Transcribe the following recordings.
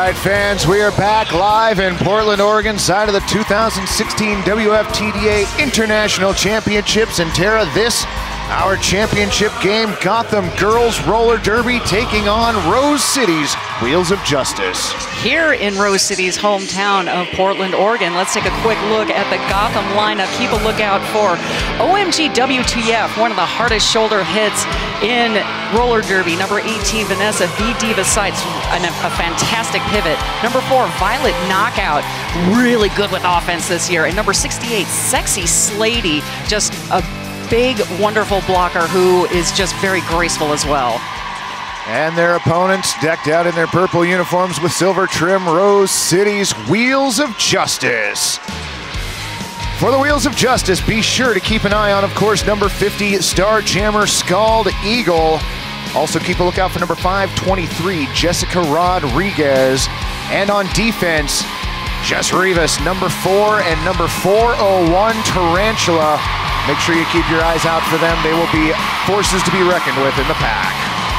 right, fans, we are back live in Portland, Oregon, side of the 2016 Wftda International Championships. And Tara, this, our championship game, Gotham Girls Roller Derby taking on Rose City's Wheels of Justice. Here in Rose City's hometown of Portland, Oregon, let's take a quick look at the Gotham lineup. Keep a lookout for OMG WTF, one of the hardest shoulder hits in roller derby. Number 18, Vanessa Wftda sights, a fantastic pivot. Number 4, Violet Knockout, really good with offense this year. And number 68, Sexy Slady, just a big, wonderful blocker who is just very graceful as well. And their opponents decked out in their purple uniforms with silver trim, Rose City's Wheels of Justice. For the Wheels of Justice, be sure to keep an eye on, of course, number 50, Star Jammer Scald Eagle. Also keep a lookout for number 523, Jessica Rodriguez. And on defense, Jess Rivas, number 4, and number 401, Tarantula. Make sure you keep your eyes out for them. They will be forces to be reckoned with in the pack.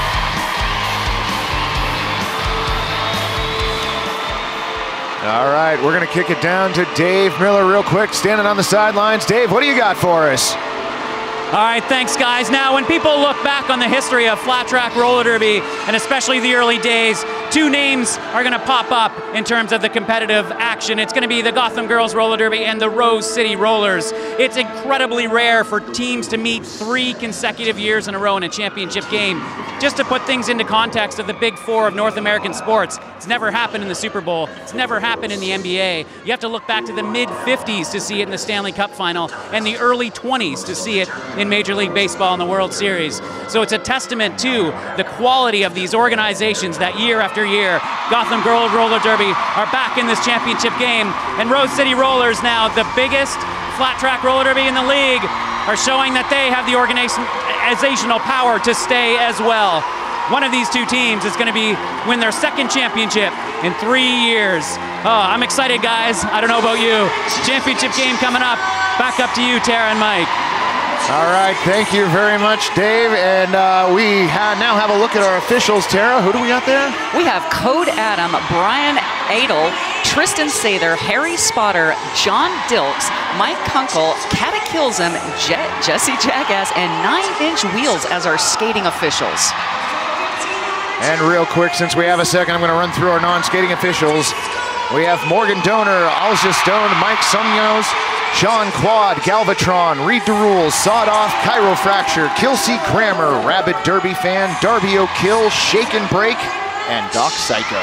All right, we're gonna kick it down to Dave Miller real quick, standing on the sidelines. Dave, what do you got for us? All right, thanks, guys. Now, when people look back on the history of flat track roller derby, and especially the early days, two names are going to pop up in terms of the competitive action. It's going to be the Gotham Girls Roller Derby and the Rose City Rollers. It's incredibly rare for teams to meet 3 consecutive years in a row in a championship game. Just to put things into context of the big 4 of North American sports, it's never happened in the Super Bowl. It's never happened in the NBA. You have to look back to the mid-50s to see it in the Stanley Cup final and the early 20s to see it in Major League Baseball in the World Series. So it's a testament to the quality of these organizations that year after year, Gotham Girls Roller Derby are back in this championship game. And Rose City Rollers, now the biggest flat track roller derby in the league, are showing that they have the organizational power to stay as well. One of these two teams is going to win their 2nd championship in 3 years. Oh, I'm excited, guys. I don't know about you. Championship game coming up. Back up to you, Tara and Mike. All right, thank you very much, Dave. And we now have a look at our officials. Tara, who do we got there? We have Code Adam, Brian Adel, Tristan Sather, Harry Spotter, John Dilks, Mike Kunkel, Kata Kilsum, Jesse Jackass, and 9 Inch Wheels as our skating officials. And real quick, since we have a second, I'm going to run through our non-skating officials. We have Morgan Donor, Alja Stone, Mike Sumnos, Sean Quad, Galvatron, Read the Rules, Sawed Off, Chirofracture, Kelsey Grammer, Rabid Derby Fan, Darby O'Kill, Shake and Break, and Doc Psycho.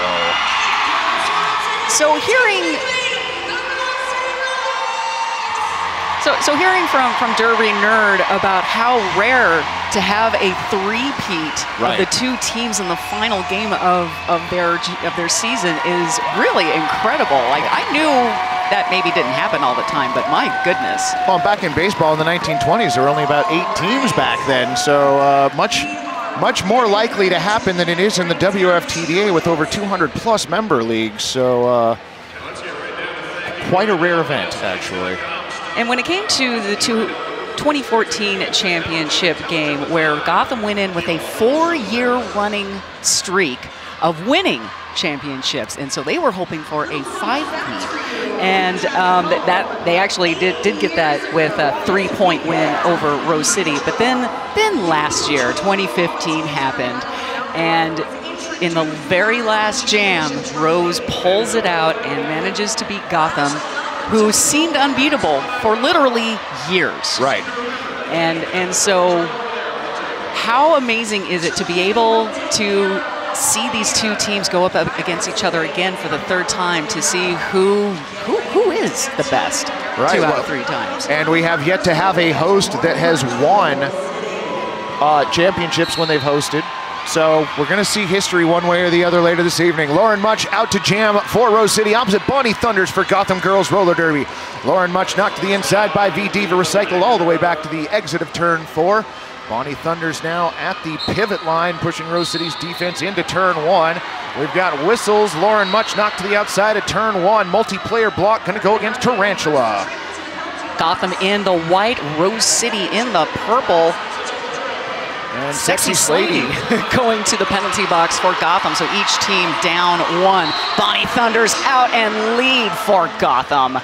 So hearing from Derby Nerd about how rare to have a three-peat of the 2 teams in the final game of their season is really incredible. Like, I knew that maybe didn't happen all the time, but my goodness. Well, back in baseball in the 1920s, there were only about 8 teams back then, so much more likely to happen than it is in the WFTDA with over 200+ member leagues. So quite a rare event, actually. And when it came to the 2014 championship game, where Gotham went in with a 4-year running streak of winning championships, and so they were hoping for a 5-peat, and that they actually did get that with a 3-point win over Rose City. But then last year, 2015 happened, and in the very last jam, Rose pulls it out and manages to beat Gotham, who seemed unbeatable for literally years. Right. And so how amazing is it to be able to see these 2 teams go up against each other again for the 3rd time to see who is the best 2 out of 3 times. And we have yet to have a host that has won championships when they've hosted. So we're going to see history one way or the other later this evening. Lauren Much out to jam for Rose City, opposite Bonnie Thunders for Gotham Girls Roller Derby. Lauren Much knocked to the inside by Wftda, recycled all the way back to the exit of turn 4. Bonnie Thunders now at the pivot line, pushing Rose City's defense into turn 1. We've got whistles. Lauren Much knocked to the outside of turn 1. Multiplayer block going to go against Tarantula. Gotham in the white, Rose City in the purple. And Sexy Slady going to the penalty box for Gotham. So each team down 1. Bonnie Thunders out and lead for Gotham.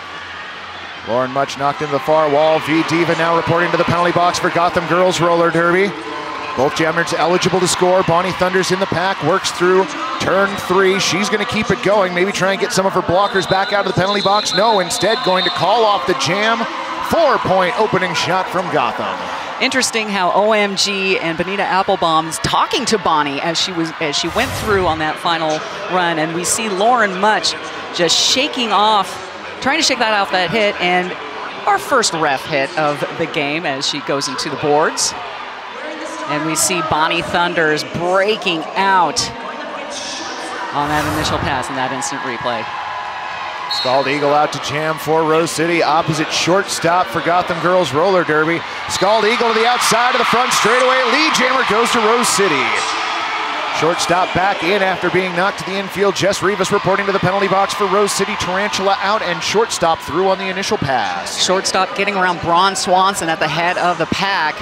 Lauren Much knocked into the far wall. Wftda now reporting to the penalty box for Gotham girls roller derby. Both jammers eligible to score. Bonnie Thunders in the pack, works through turn 3. She's going to keep it going, maybe try and get some of her blockers back out of the penalty box. No, instead going to call off the jam. 4-point opening shot from Gotham. Interesting how OMG and Benita Applebaum's talking to Bonnie as she went through on that final run, and we see Lauren Much just shaking off, trying to shake that off that hit, and our first ref hit of the game as she goes into the boards. And we see Bonnie Thunders breaking out on that initial pass in that instant replay. Scald Eagle out to jam for Rose City, opposite shortstop for Gotham girls roller derby. Scald Eagle to the outside of the front straightaway. Lead jammer goes to Rose City. Shortstop back in after being knocked to the infield. Jess Rivas reporting to the penalty box for Rose City. Tarantula out and shortstop through on the initial pass. Shortstop getting around Braun Swanson at the head of the pack.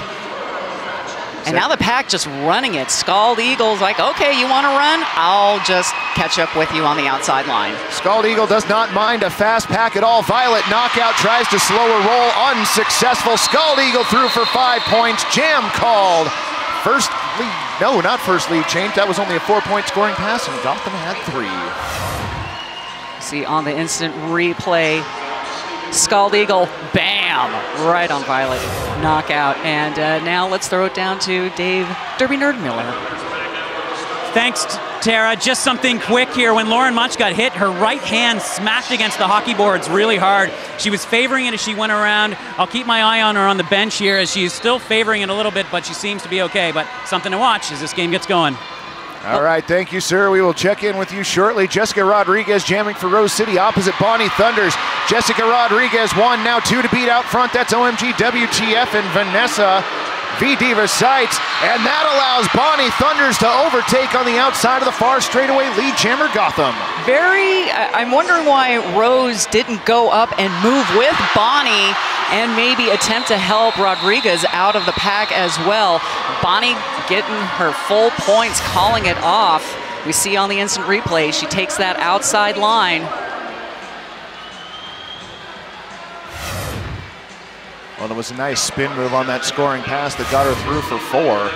And now the pack just running it. Scald Eagle's like, okay, you want to run? I'll just catch up with you on the outside line. Scald Eagle does not mind a fast pack at all. Violet knockout tries to slow her roll. Unsuccessful. Scald Eagle through for 5 points. Jam called. First lead. No, not first lead change. That was only a 4-point scoring pass, and Gotham had 3. See on the instant replay, Scald Eagle, bam, right on Violet, knockout. And now let's throw it down to Dave Derby Nerd Miller. Thanks, Tara. Just something quick here. When Lauren Much got hit, her right hand smacked against the hockey boards really hard. She was favoring it as she went around. I'll keep my eye on her on the bench here as she's still favoring it a little bit, but she seems to be okay. But something to watch as this game gets going. All right, thank you, sir. We will check in with you shortly. Jessica Rodriguez jamming for Rose City opposite Bonnie Thunders. Jessica Rodriguez 1, now 2 to beat out front. That's OMG, WTF, and Vanessa Wftda sights, and that allows Bonnie Thunders to overtake on the outside of the far straightaway. Lead jammer Gotham. I'm wondering why Rose didn't go up and move with Bonnie and maybe attempt to help Rodriguez out of the pack as well. Bonnie getting her full points, calling it off. We see on the instant replay, she takes that outside line. Well, there was a nice spin move on that scoring pass that got her through for 4.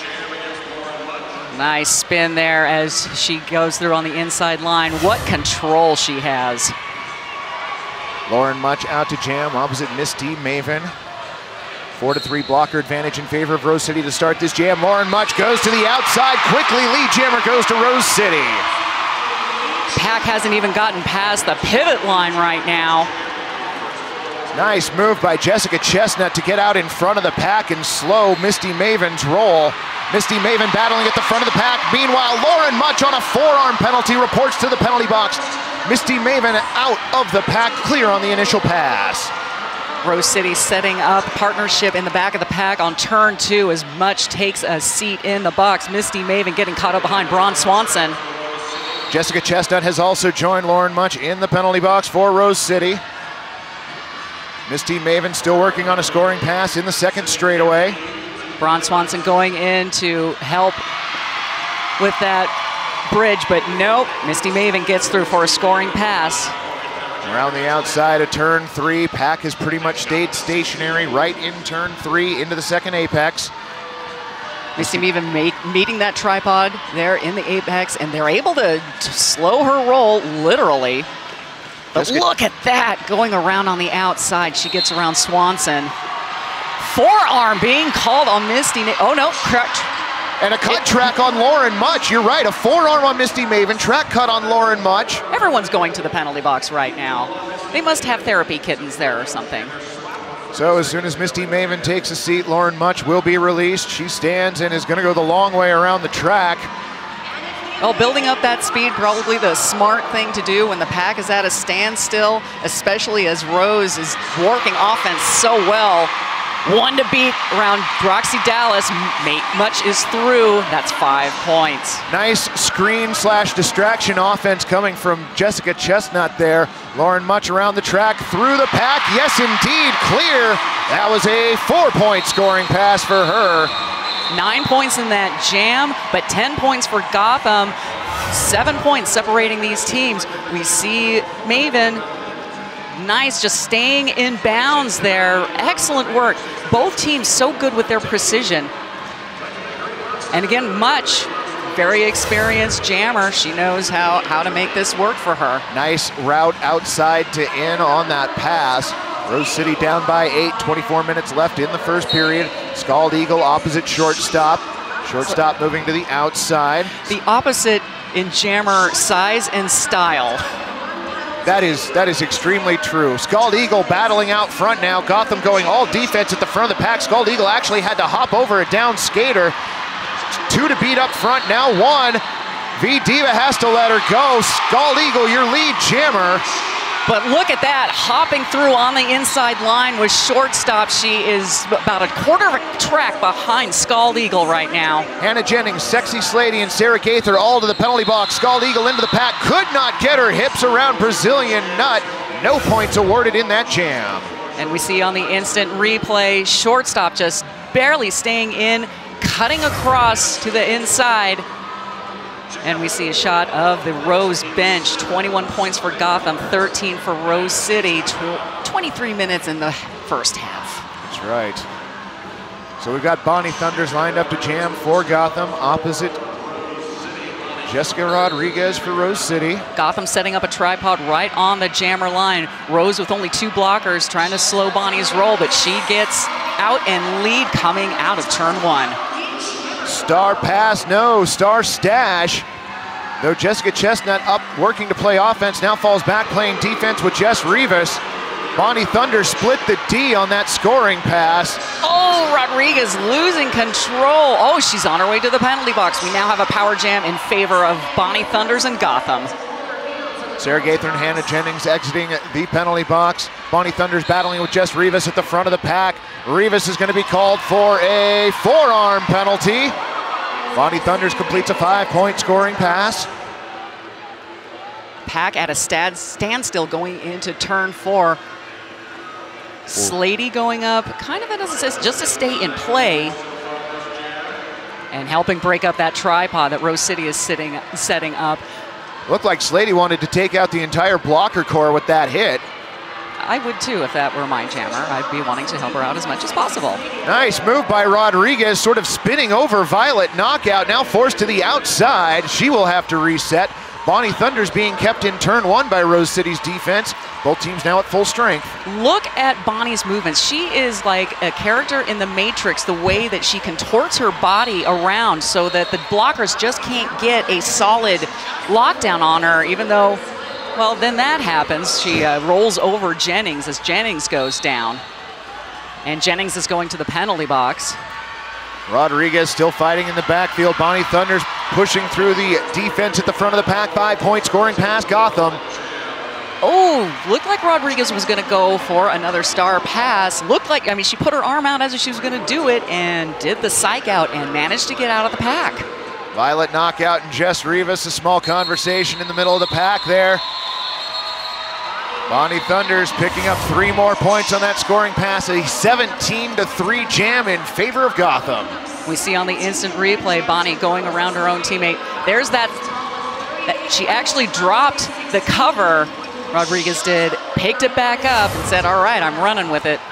Nice spin there as she goes through on the inside line. What control she has. Lauren Much out to jam opposite Misty Maven. 4-3 blocker advantage in favor of Rose City to start this jam. Lauren Much goes to the outside quickly. Lead jammer goes to Rose City. Pack hasn't even gotten past the pivot line right now. Nice move by Jessica Chestnut to get out in front of the pack and slow Misty Maven's roll. Misty Maven battling at the front of the pack. Meanwhile, Lauren Much on a forearm penalty reports to the penalty box. Misty Maven out of the pack, clear on the initial pass. Rose City setting up partnership in the back of the pack on turn 2 as Much takes a seat in the box. Misty Maven getting caught up behind Braun Swanson. Jessica Chestnut has also joined Lauren Much in the penalty box for Rose City. Misty Maven still working on a scoring pass in the second straightaway. Braun Swanson going in to help with that bridge, but nope. Misty Maven gets through for a scoring pass. Around the outside of turn 3, pack has pretty much stayed stationary right in turn 3 into the second apex. Misty Maven meeting that tripod there in the apex, and they're able to slow her roll, literally. But look at that, going around on the outside. She gets around Swanson. Forearm being called on Misty. Oh no, correct. And a cut track on Lauren Much. You're right, a forearm on Misty Maven, track cut on Lauren Much. Everyone's going to the penalty box right now. They must have therapy kittens there or something. So as soon as Misty Maven takes a seat, Lauren Much will be released. She stands and is going to go the long way around the track. Well, building up that speed, probably the smart thing to do when the pack is at a standstill, especially as Rose is working offense so well. 1 to beat around Roxy Dallas. Much is through. That's 5 points. Nice screen/distraction offense coming from Jessica Chestnut there. Lauren Much around the track, through the pack. Yes, indeed, clear. That was a 4-point scoring pass for her. 9 points in that jam, but 10 points for Gotham. 7 points separating these teams. We see Maven, nice, just staying in bounds there. Excellent work. Both teams so good with their precision. And again, Much, very experienced jammer. She knows how to make this work for her. Nice route outside to in on that pass. Rose City down by 8, 24 minutes left in the first period. Scald Eagle opposite shortstop. Shortstop moving to the outside. The opposite in jammer size and style. That is extremely true. Scald Eagle battling out front now. Gotham going all defense at the front of the pack. Scald Eagle actually had to hop over a down skater. 2 to beat up front, now 1. Wftda has to let her go. Scald Eagle, your lead jammer. But look at that, hopping through on the inside line with shortstop. She is about a quarter of a track behind Scald Eagle right now. Hannah Jennings, Sexy Slady, and Sarah Gaither all to the penalty box. Scald Eagle into the pack, could not get her hips around Brazilian Nut. No points awarded in that jam. And we see on the instant replay, shortstop just barely staying in, cutting across to the inside. And we see a shot of the Rose bench. 21 points for Gotham, 13 for Rose City. 23 minutes in the first half. That's right. So we've got Bonnie Thunders lined up to jam for Gotham, opposite Jessica Rodriguez for Rose City. Gotham setting up a tripod right on the jammer line. Rose with only 2 blockers trying to slow Bonnie's roll, but she gets out and lead coming out of turn 1. Star pass, no, star stash. Though Jessica Chestnut up working to play offense, now falls back playing defense with Jess Rivas. Bonnie Thunder split the D on that scoring pass. Oh, Rodriguez losing control. Oh, she's on her way to the penalty box. We now have a power jam in favor of Bonnie Thunders and Gotham. Sarah Gaither and Hannah Jennings exiting the penalty box. Bonnie Thunders battling with Jess Rivas at the front of the pack. Rivas is going to be called for a forearm penalty. Bonnie Thunders completes a 5-point scoring pass. Pack at a standstill going into turn 4. Slady going up, kind of as assist, just to stay in play and helping break up that tripod that Rose City is setting up. Looked like Slady wanted to take out the entire blocker core with that hit. I would too if that were my jammer. I'd be wanting to help her out as much as possible. Nice move by Rodriguez, sort of spinning over Violet. Knockout, now forced to the outside. She will have to reset. Bonnie Thunders being kept in turn 1 by Rose City's defense. Both teams now at full strength. Look at Bonnie's movements. She is like a character in the Matrix, the way that she contorts her body around so that the blockers just can't get a solid lockdown on her, even though, well, then that happens. She rolls over Jennings as Jennings goes down. And Jennings is going to the penalty box. Rodriguez still fighting in the backfield. Bonnie Thunders pushing through the defense at the front of the pack. 5-point scoring pass, Gotham. Oh, looked like Rodriguez was going to go for another star pass. Looked like, I mean, she put her arm out as she was going to do it and did the psych out and managed to get out of the pack. Violet knockout and Jess Rivas, a small conversation in the middle of the pack there. Bonnie Thunders picking up 3 more points on that scoring pass, a 17-3 jam in favor of Gotham. We see on the instant replay, Bonnie going around her own teammate. There's that she actually dropped the cover, Rodriguez did, picked it back up and said, all right, I'm running with it.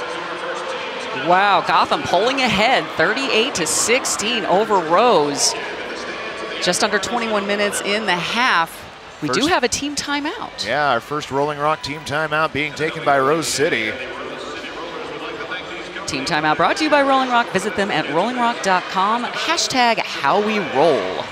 Wow, Gotham pulling ahead, 38-16 over Rose. Just under 21 minutes in the half. We do have a team timeout. Yeah, our first Rolling Rock team timeout being taken by Rose City. Team timeout brought to you by Rolling Rock. Visit them at rollingrock.com. #HowWeRoll.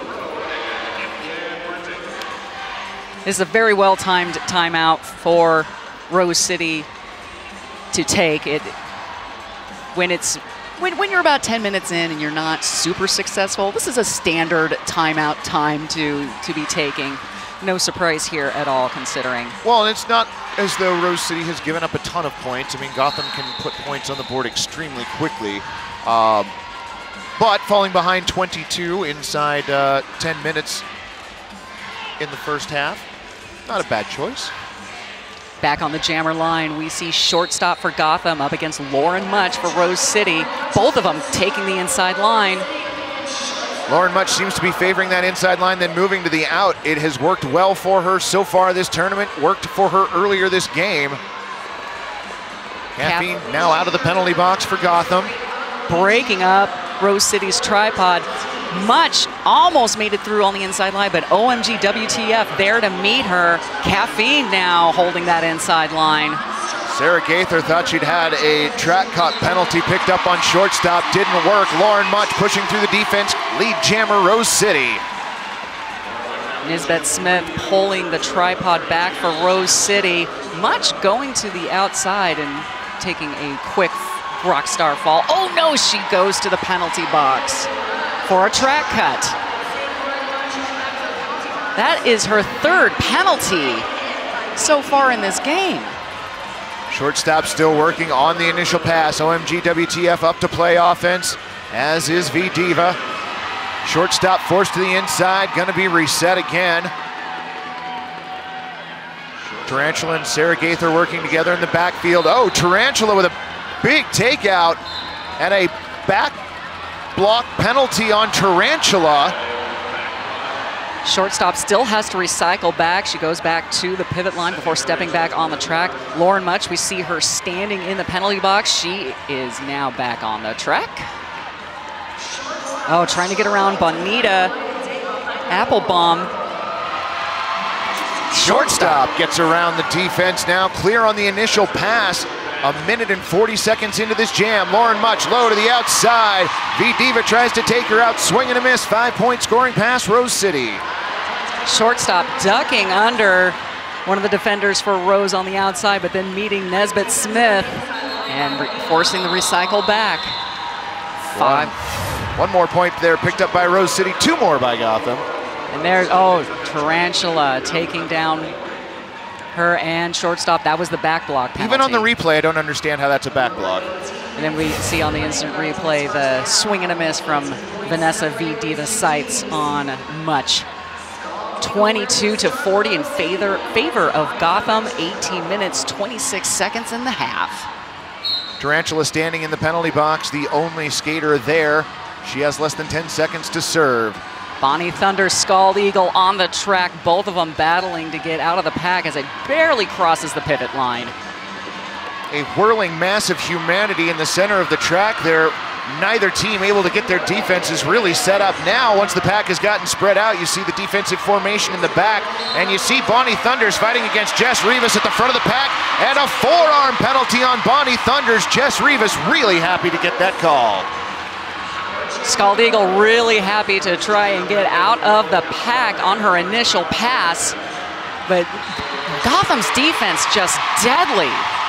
This is a very well-timed timeout for Rose City to take. When you're about 10 minutes in and you're not super successful, this is a standard timeout time to be taking. No surprise here at all, considering. Well, and it's not as though Rose City has given up a ton of points. I mean, Gotham can put points on the board extremely quickly. But falling behind 22 inside 10 minutes in the first half, not a bad choice. Back on the jammer line, we see shortstop for Gotham up against Lauren Much for Rose City. Both of them taking the inside line. Lauren Much seems to be favoring that inside line, then moving to the out. It has worked well for her so far this tournament, worked for her earlier this game. Caffeine now out of the penalty box for Gotham. Breaking up Rose City's tripod. Much almost made it through on the inside line, but OMG WTF there to meet her. Caffeine now holding that inside line. Sarah Gaither thought she'd had a track caught penalty picked up on shortstop. Didn't work. Lauren Much pushing through the defense. Lead jammer Rose City. Nisbet Smith pulling the tripod back for Rose City. Much going to the outside and taking a quick rock star fall. Oh no, she goes to the penalty box for a track cut. That is her third penalty so far in this game. Shortstop still working on the initial pass. OMG WTF up to play offense, as is Wftda. Shortstop forced to the inside, gonna be reset again. Tarantula and Sarah Gaither working together in the backfield. Oh, Tarantula with a big takeout and a back block penalty on Tarantula. Shortstop still has to recycle back. She goes back to the pivot line before stepping back on the track. Lauren Much, we see her standing in the penalty box. She is now back on the track. Oh, trying to get around Bonita Applebaum. Shortstop gets around the defense now, clear on the initial pass. A minute and 40 seconds into this jam. Lauren Much low to the outside. Wftda tries to take her out, swing and a miss. 5-point scoring pass, Rose City. Shortstop ducking under one of the defenders for Rose on the outside, but then meeting Nisbet Smith and forcing the recycle back. One more point there picked up by Rose City, 2 more by Gotham. And there's, oh, Tarantula taking down her and shortstop. That was the back block penalty. Even on the replay, I don't understand how that's a back block. And then we see on the instant replay the swing and a miss from Vanessa Wftda sights on Much. 22-40 in favor of Gotham. 18 minutes, 26 seconds in the half. Tarantula standing in the penalty box, the only skater there. She has less than 10 seconds to serve. Bonnie Thunder, Scald Eagle on the track, both of them battling to get out of the pack as it barely crosses the pivot line. A whirling mass of humanity in the center of the track there. Neither team able to get their defenses really set up. Now, once the pack has gotten spread out, you see the defensive formation in the back, and you see Bonnie Thunders fighting against Jess Rivas at the front of the pack, and a forearm penalty on Bonnie Thunders. Jess Rivas really happy to get that call. Scald Eagle really happy to try and get out of the pack on her initial pass, but Gotham's defense just deadly.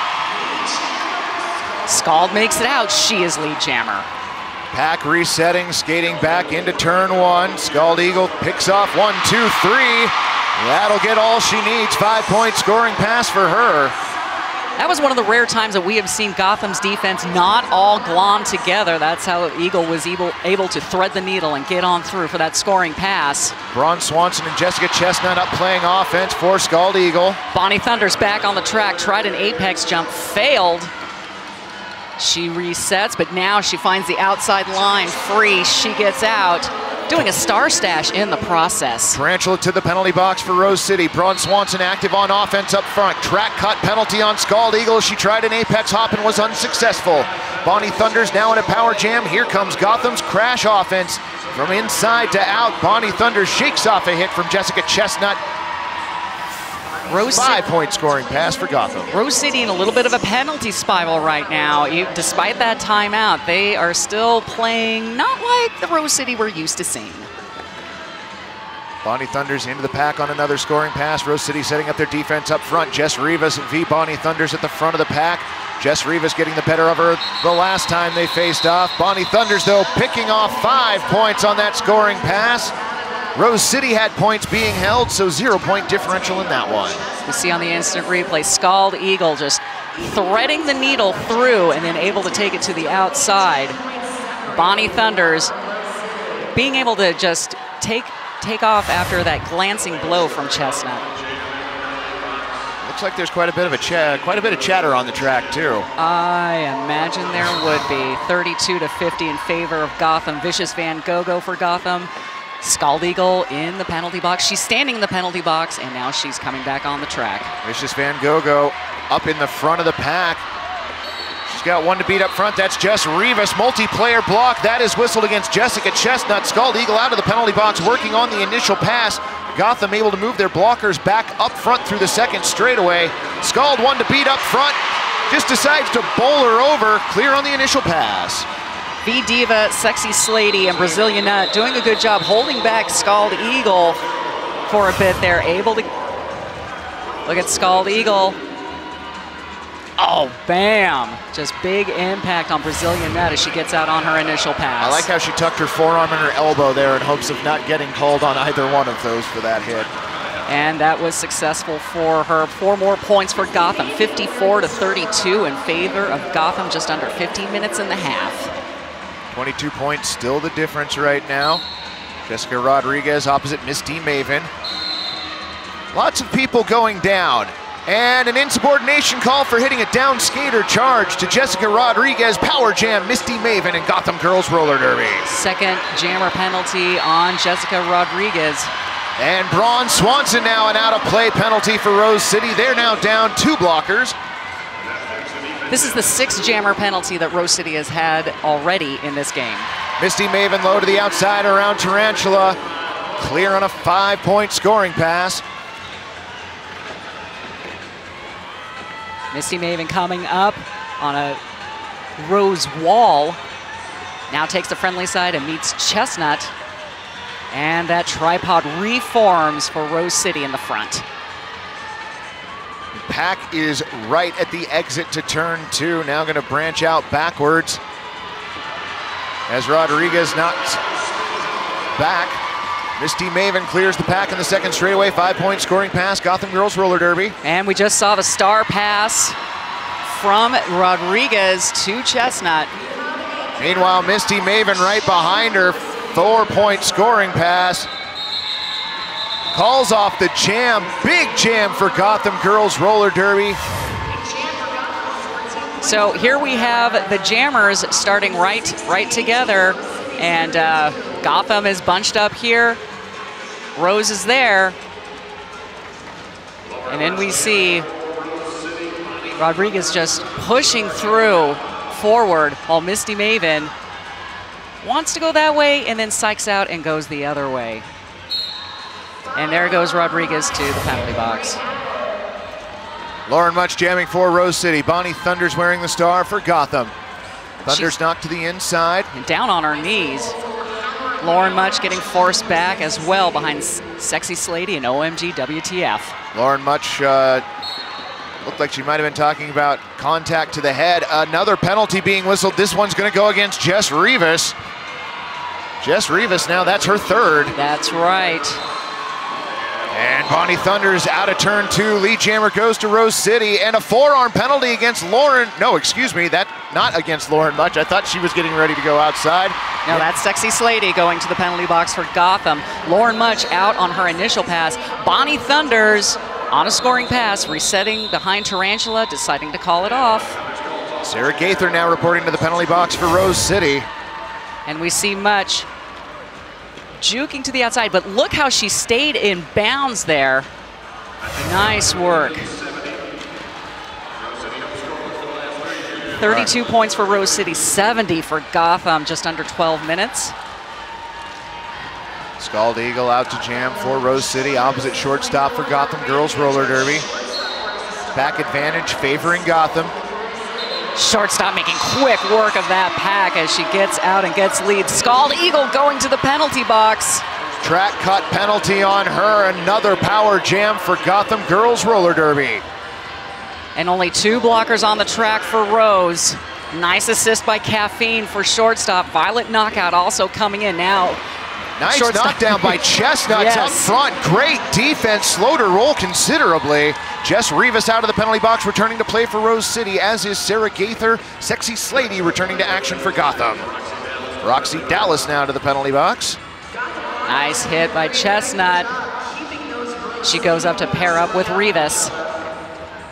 Scald makes it out. She is lead jammer. Pack resetting, skating back into turn 1. Scald Eagle picks off 1, 2, 3. That'll get all she needs. 5-point scoring pass for her. That was one of the rare times that we have seen Gotham's defense not all glom together. That's how Eagle was able to thread the needle and get on through for that scoring pass. Braun Swanson and Jessica Chestnut up playing offense for Scald Eagle. Bonnie Thunders back on the track, tried an apex jump, failed. She resets, but now she finds the outside line free. She gets out, doing a star stash in the process. Tarantula to the penalty box for Rose City. Braun Swanson active on offense up front. Track cut penalty on Scald Eagle. She tried an apex hop and was unsuccessful. Bonnie Thunders now in a power jam. Here comes Gotham's crash offense. From inside to out, Bonnie Thunders shakes off a hit from Jessica Chestnut. 5-point scoring pass for Gotham. Rose City in a little bit of a penalty spiral right now. Despite that timeout, they are still playing not like the Rose City we're used to seeing. Bonnie Thunders into the pack on another scoring pass. Rose City setting up their defense up front. Jess Rivas v. Bonnie Thunders at the front of the pack. Jess Rivas getting the better of her the last time they faced off. Bonnie Thunders, though, picking off 5 points on that scoring pass. Rose City had points being held, so 0-point differential in that one. We see on the instant replay, Scald Eagle just threading the needle through and then able to take it to the outside. Bonnie Thunders being able to just take off after that glancing blow from Chestnut. Looks like there's quite a bit of chatter on the track too. I imagine there would be. 32-50 in favor of Gotham. Vicious Van Gogh for Gotham. Scald Eagle in the penalty box. She's standing in the penalty box, and now she's coming back on the track. Vicious Van Gogh up in the front of the pack. She's got one to beat up front. That's Jess Rivas. Multiplayer block. That is whistled against Jessica Chestnut. Scald Eagle out of the penalty box, working on the initial pass. Gotham able to move their blockers back up front through the second straightaway. Scald one to beat up front. Just decides to bowl her over. Clear on the initial pass. Diva, Sexy Slady, and Brazilian Nut doing a good job holding back Scald Eagle for a bit there. Able to look at Scald Eagle. Oh, bam! Just big impact on Brazilian Nut as she gets out on her initial pass. I like how she tucked her forearm and her elbow there in hopes of not getting called on either one of those for that hit. And that was successful for her. 4 more points for Gotham. 54-32 in favor of Gotham, just under 15 minutes and a half. 22 points, still the difference right now. Jessica Rodriguez opposite Misty Maven. Lots of people going down. And an insubordination call for hitting a down skater charge to Jessica Rodriguez. Power jam, Misty Maven, and Gotham Girls Roller Derby. Second jammer penalty on Jessica Rodriguez. And Braun Swanson now an out-of-play penalty for Rose City. They're now down 2 blockers. This is the 6th jammer penalty that Rose City has had already in this game. Misty Maven low to the outside around Tarantula. Clear on a 5-point scoring pass. Misty Maven coming up on a Rose wall. Now takes the friendly side and meets Chestnut. And that tripod reforms for Rose City in the front. Pack is right at the exit to turn 2. Now going to branch out backwards as Rodriguez knocks back. Misty Maven clears the pack in the second straightaway. 5-point scoring pass, Gotham Girls Roller Derby. And we just saw the star pass from Rodriguez to Chestnut. Meanwhile, Misty Maven right behind her. 4-point scoring pass. Calls off the jam. Big jam for Gotham Girls Roller Derby. So here we have the jammers starting right together. And Gotham is bunched up here. Rose is there. And then we see Rodriguez just pushing through forward while Misty Maven wants to go that way and then psychs out and goes the other way. And there goes Rodriguez to the penalty box. Lauren Much jamming for Rose City. Bonnie Thunders wearing the star for Gotham. Thunders knocked to the inside. And down on her knees. Lauren Much getting forced back as well behind Sexy Slady and OMG WTF. Lauren Much looked like she might have been talking about contact to the head. Another penalty being whistled. This one's going to go against Jess Rivas. Jess Rivas now, that's her 3rd. That's right. And Bonnie Thunders out of turn 2. Lead jammer goes to Rose City, and a forearm penalty against Lauren. No, excuse me, that not against Lauren Much. I thought she was getting ready to go outside. No, that's Sexy Slady going to the penalty box for Gotham. Lauren Much out on her initial pass. Bonnie Thunders on a scoring pass, resetting behind Tarantula, deciding to call it off. Sarah Gaither now reporting to the penalty box for Rose City. And we see Much juking to the outside, but look how she stayed in bounds there. Nice work. 32 points for Rose City, 70 for Gotham, just under 12 minutes. Scald Eagle out to jam for Rose City, opposite shortstop for Gotham Girls Roller Derby. Back advantage favoring Gotham. Shortstop making quick work of that pack as she gets out and gets lead. Scald Eagle going to the penalty box. Track cut penalty on her. Another power jam for Gotham Girls Roller Derby. And only 2 blockers on the track for Rose. Nice assist by Caffeine for shortstop. Violet knockout also coming in now. Nice knockdown by Chestnuts up front. Great defense, slowed her roll considerably. Jess Rivas out of the penalty box, returning to play for Rose City, as is Sarah Gaither. Sexy Slady returning to action for Gotham. Roxy Dallas now to the penalty box. Nice hit by Chestnut. She goes up to pair up with Rivas.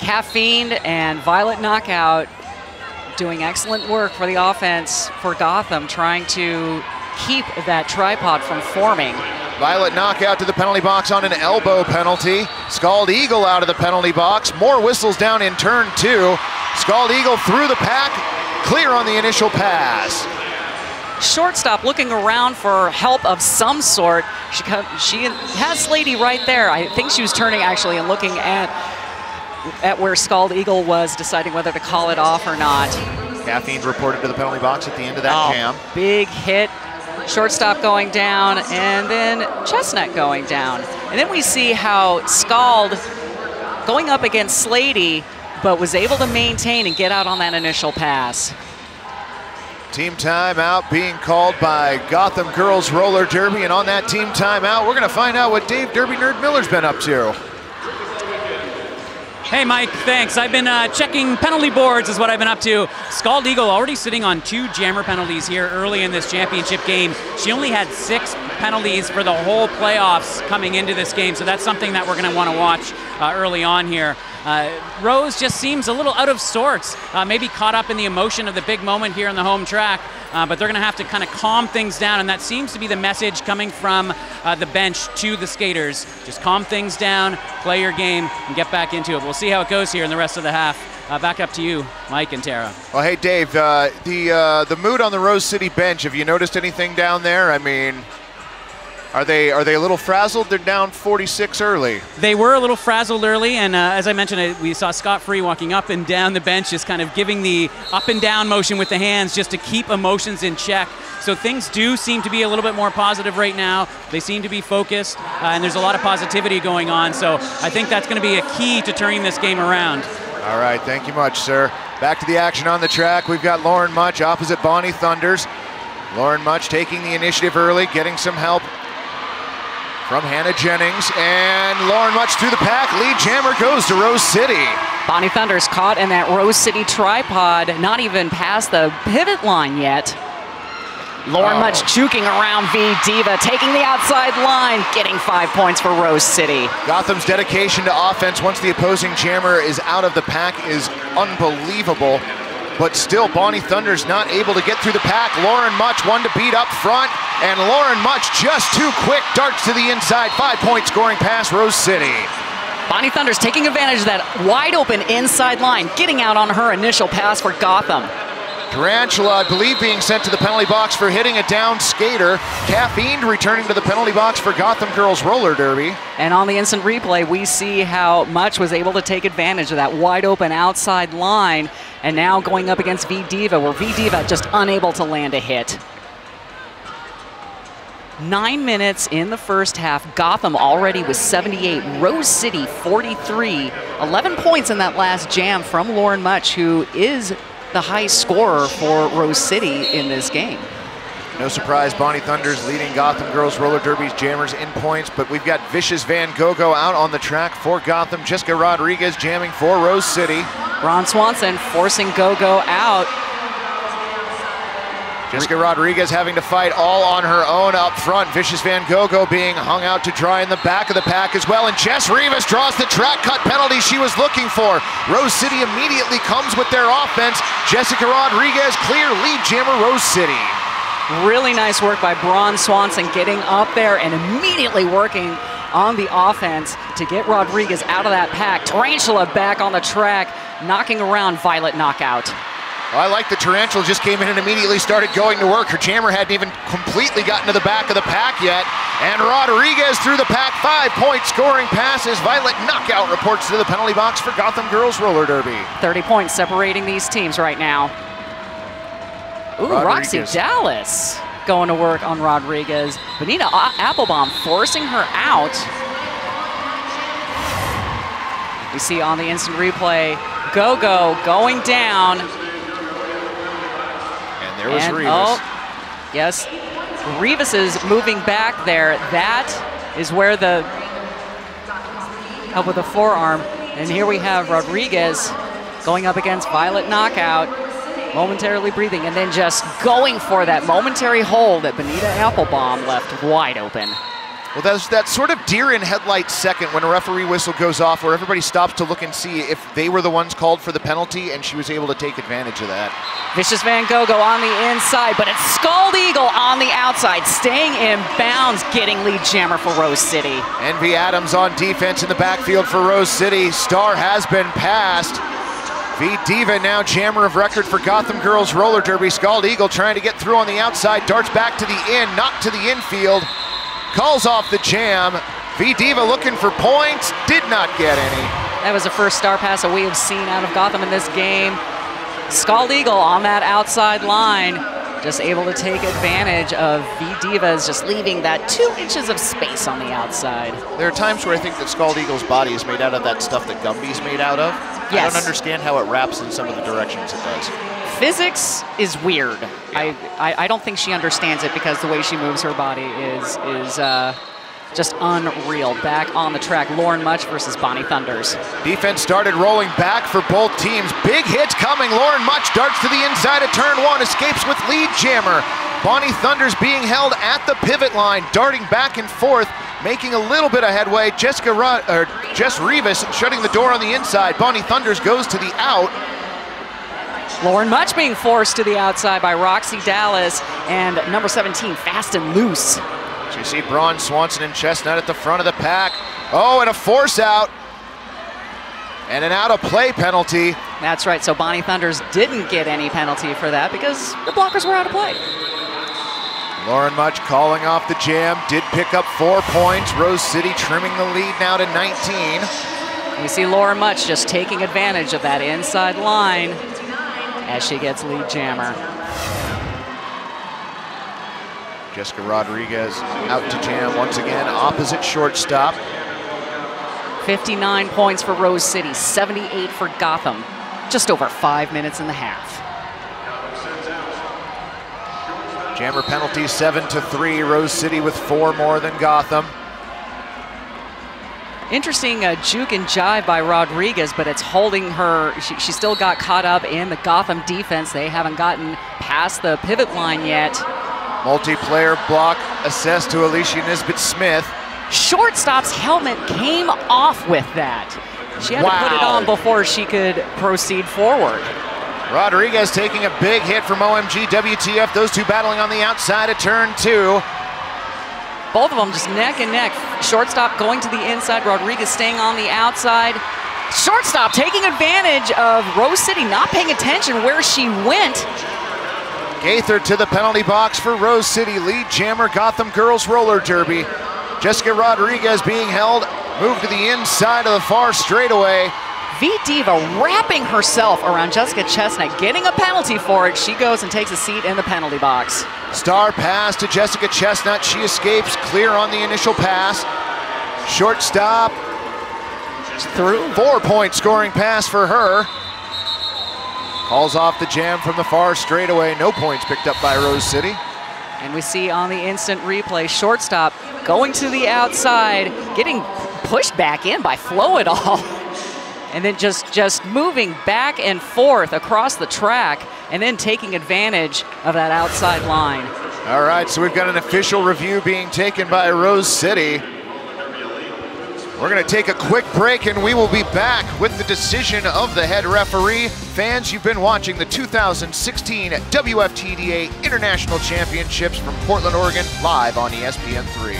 Caffeine and Violet Knockout doing excellent work for the offense for Gotham, trying to keep that tripod from forming. Violet Knockout to the penalty box on an elbow penalty. Scald Eagle out of the penalty box. More whistles down in turn 2. Scald Eagle through the pack, clear on the initial pass. Shortstop looking around for help of some sort. She has Slady right there. I think she was turning actually and looking at where Scald Eagle was, deciding whether to call it off or not. Caffeine reported to the penalty box at the end of that jam. Big hit. Shortstop going down, and then Chestnut going down. And then we see how Scald going up against Slady, but was able to maintain and get out on that initial pass. Team timeout being called by Gotham Girls Roller Derby, and on that team timeout, we're going to find out what Dave Derby Nerd Miller's been up to. Hey, Mike, thanks. I've been checking penalty boards is what I've been up to. Scald Eagle already sitting on 2 jammer penalties here early in this championship game. She only had 6 penalties for the whole playoffs coming into this game, so that's something that we're going to want to watch early on here. Rose just seems a little out of sorts, maybe caught up in the emotion of the big moment here on the home track, but they're going to have to kind of calm things down, and that seems to be the message coming from the bench to the skaters. Just calm things down, play your game, and get back into it. We'll see how it goes here in the rest of the half. Back up to you, Mike and Tara. Well, hey, Dave, the mood on the Rose City bench, have you noticed anything down there? I mean, Are they a little frazzled? They're down 46 early. They were a little frazzled early, and as I mentioned, we saw Scott Free walking up and down the bench, just kind of giving the up and down motion with the hands just to keep emotions in check. So things do seem to be a little bit more positive right now. They seem to be focused, and there's a lot of positivity going on. So I think that's going to be a key to turning this game around. All right, thank you much, sir. Back to the action on the track. We've got Lauren Much opposite Bonnie Thunders. Lauren Much taking the initiative early, getting some help from Hannah Jennings, and Lauren Much through the pack. Lead jammer goes to Rose City. Bonnie Thunders caught in that Rose City tripod, not even past the pivot line yet. Lauren Much juking around Vftda, taking the outside line, getting 5 points for Rose City. Gotham's dedication to offense once the opposing jammer is out of the pack is unbelievable. But still, Bonnie Thunders not able to get through the pack. Lauren Much one to beat up front, and Lauren Much just too quick, darts to the inside. 5-point scoring pass, Rose City. Bonnie Thunders taking advantage of that wide open inside line, getting out on her initial pass for Gotham. Tarantula, I believe, being sent to the penalty box for hitting a down skater. Caffeine returning to the penalty box for Gotham Girls Roller Derby. And on the instant replay, we see how Much was able to take advantage of that wide open outside line, and now going up against Vftda, where Vftda just unable to land a hit. 9 minutes in the first half. Gotham already with 78. Rose City 43. 11 points in that last jam from Lauren Much, who is the high scorer for Rose City in this game. No surprise, Bonnie Thunders leading Gotham Girls Roller Derby's jammers in points, but we've got Vicious Van Gogo out on the track for Gotham. Jessica Rodriguez jamming for Rose City. Ron Swanson forcing Gogo out. Jessica Rodriguez having to fight all on her own up front. Vicious Van Gogo being hung out to dry in the back of the pack as well. And Jess Rivas draws the track cut penalty she was looking for. Rose City immediately comes with their offense. Jessica Rodriguez clear, lead jammer Rose City. Really nice work by Bron Swanson getting up there and immediately working on the offense to get Rodriguez out of that pack. Tarantula back on the track, knocking around Violet Knockout. Well, I like the Tarantula just came in and immediately started going to work. Her jammer hadn't even completely gotten to the back of the pack yet. And Rodriguez through the pack, 5-point scoring passes. Violet Knockout reports to the penalty box for Gotham Girls Roller Derby. 30 points separating these teams right now. Ooh, Roxy Dallas going to work on Rodriguez. Benita Applebaum forcing her out. We see on the instant replay, Gogo going down. There was Rivas. Oh, yes, Rivas is moving back there. That is where the help with the forearm. And here we have Rodriguez going up against Violet Knockout, momentarily breathing, and then just going for that momentary hole that Benita Applebaum left wide open. Well, there's that sort of deer in headlights second when a referee whistle goes off where everybody stops to look and see if they were the ones called for the penalty, and she was able to take advantage of that. Vicious Van Gogh on the inside, but it's Scald Eagle on the outside, staying in bounds, getting lead jammer for Rose City. Envy Adams on defense in the backfield for Rose City. Star has been passed. Wftda now jammer of record for Gotham Girls Roller Derby. Scald Eagle trying to get through on the outside, darts back to the in, not to the infield. Calls off the jam. Wftda looking for points, did not get any. That was the first star pass that we have seen out of Gotham in this game. Scald Eagle on that outside line, just able to take advantage of Wftda's just leaving that 2 inches of space on the outside. There are times where I think that Scald Eagle's body is made out of that stuff that Gumby's made out of. Yes. I don't understand how it wraps in some of the directions it does. Physics is weird. Yeah. I don't think she understands it because the way she moves her body is just unreal. Back on the track, Lauren Much versus Bonnie Thunders. Defense started rolling back for both teams. Big hits coming. Lauren Much darts to the inside of turn one, escapes with lead jammer. Bonnie Thunders being held at the pivot line, darting back and forth, making a little bit of headway. Jess Rivas shutting the door on the inside. Bonnie Thunders goes to the out. Lauren Much being forced to the outside by Roxy Dallas and number 17, Fast and Loose. So you see Braun Swanson and Chestnut at the front of the pack. Oh, and a force out. And an out of play penalty. That's right, so Bonnie Thunders didn't get any penalty for that because the blockers were out of play. Lauren Much calling off the jam, did pick up 4 points. Rose City trimming the lead now to 19. We see Lauren Much just taking advantage of that inside line as she gets lead jammer. Jessica Rodriguez out to jam once again, opposite shortstop. 59 points for Rose City, 78 for Gotham. Just over 5 minutes and a half. Jammer penalty 7-3, Rose City with 4 more than Gotham. Interesting juke and jive by Rodriguez, but it's holding her. She still got caught up in the Gotham defense. They haven't gotten past the pivot line yet. Multiplayer block assessed to Alicia Nisbet-Smith. Shortstop's helmet came off with that. She had to put it on before she could proceed forward. Rodriguez taking a big hit from OMG WTF. Those two battling on the outside of turn 2. Both of them just neck and neck. Shortstop going to the inside, Rodriguez staying on the outside. Shortstop taking advantage of Rose City not paying attention where she went. Gaither to the penalty box for Rose City. Lead jammer Gotham Girls Roller Derby. Jessica Rodriguez being held, moved to the inside of the far straightaway. Wftda wrapping herself around Jessica Chestnut, getting a penalty for it. She goes and takes a seat in the penalty box. Star pass to Jessica Chestnut. She escapes clear on the initial pass. Shortstop through. 4-point scoring pass for her. Calls off the jam from the far straightaway. No points picked up by Rose City. And we see on the instant replay, shortstop going to the outside, getting pushed back in by Flow-It-All. And then just moving back and forth across the track and then taking advantage of that outside line. All right, so we've got an official review being taken by Rose City. We're gonna take a quick break and we will be back with the decision of the head referee. Fans, you've been watching the 2016 WFTDA International Championships from Portland, Oregon, live on ESPN3.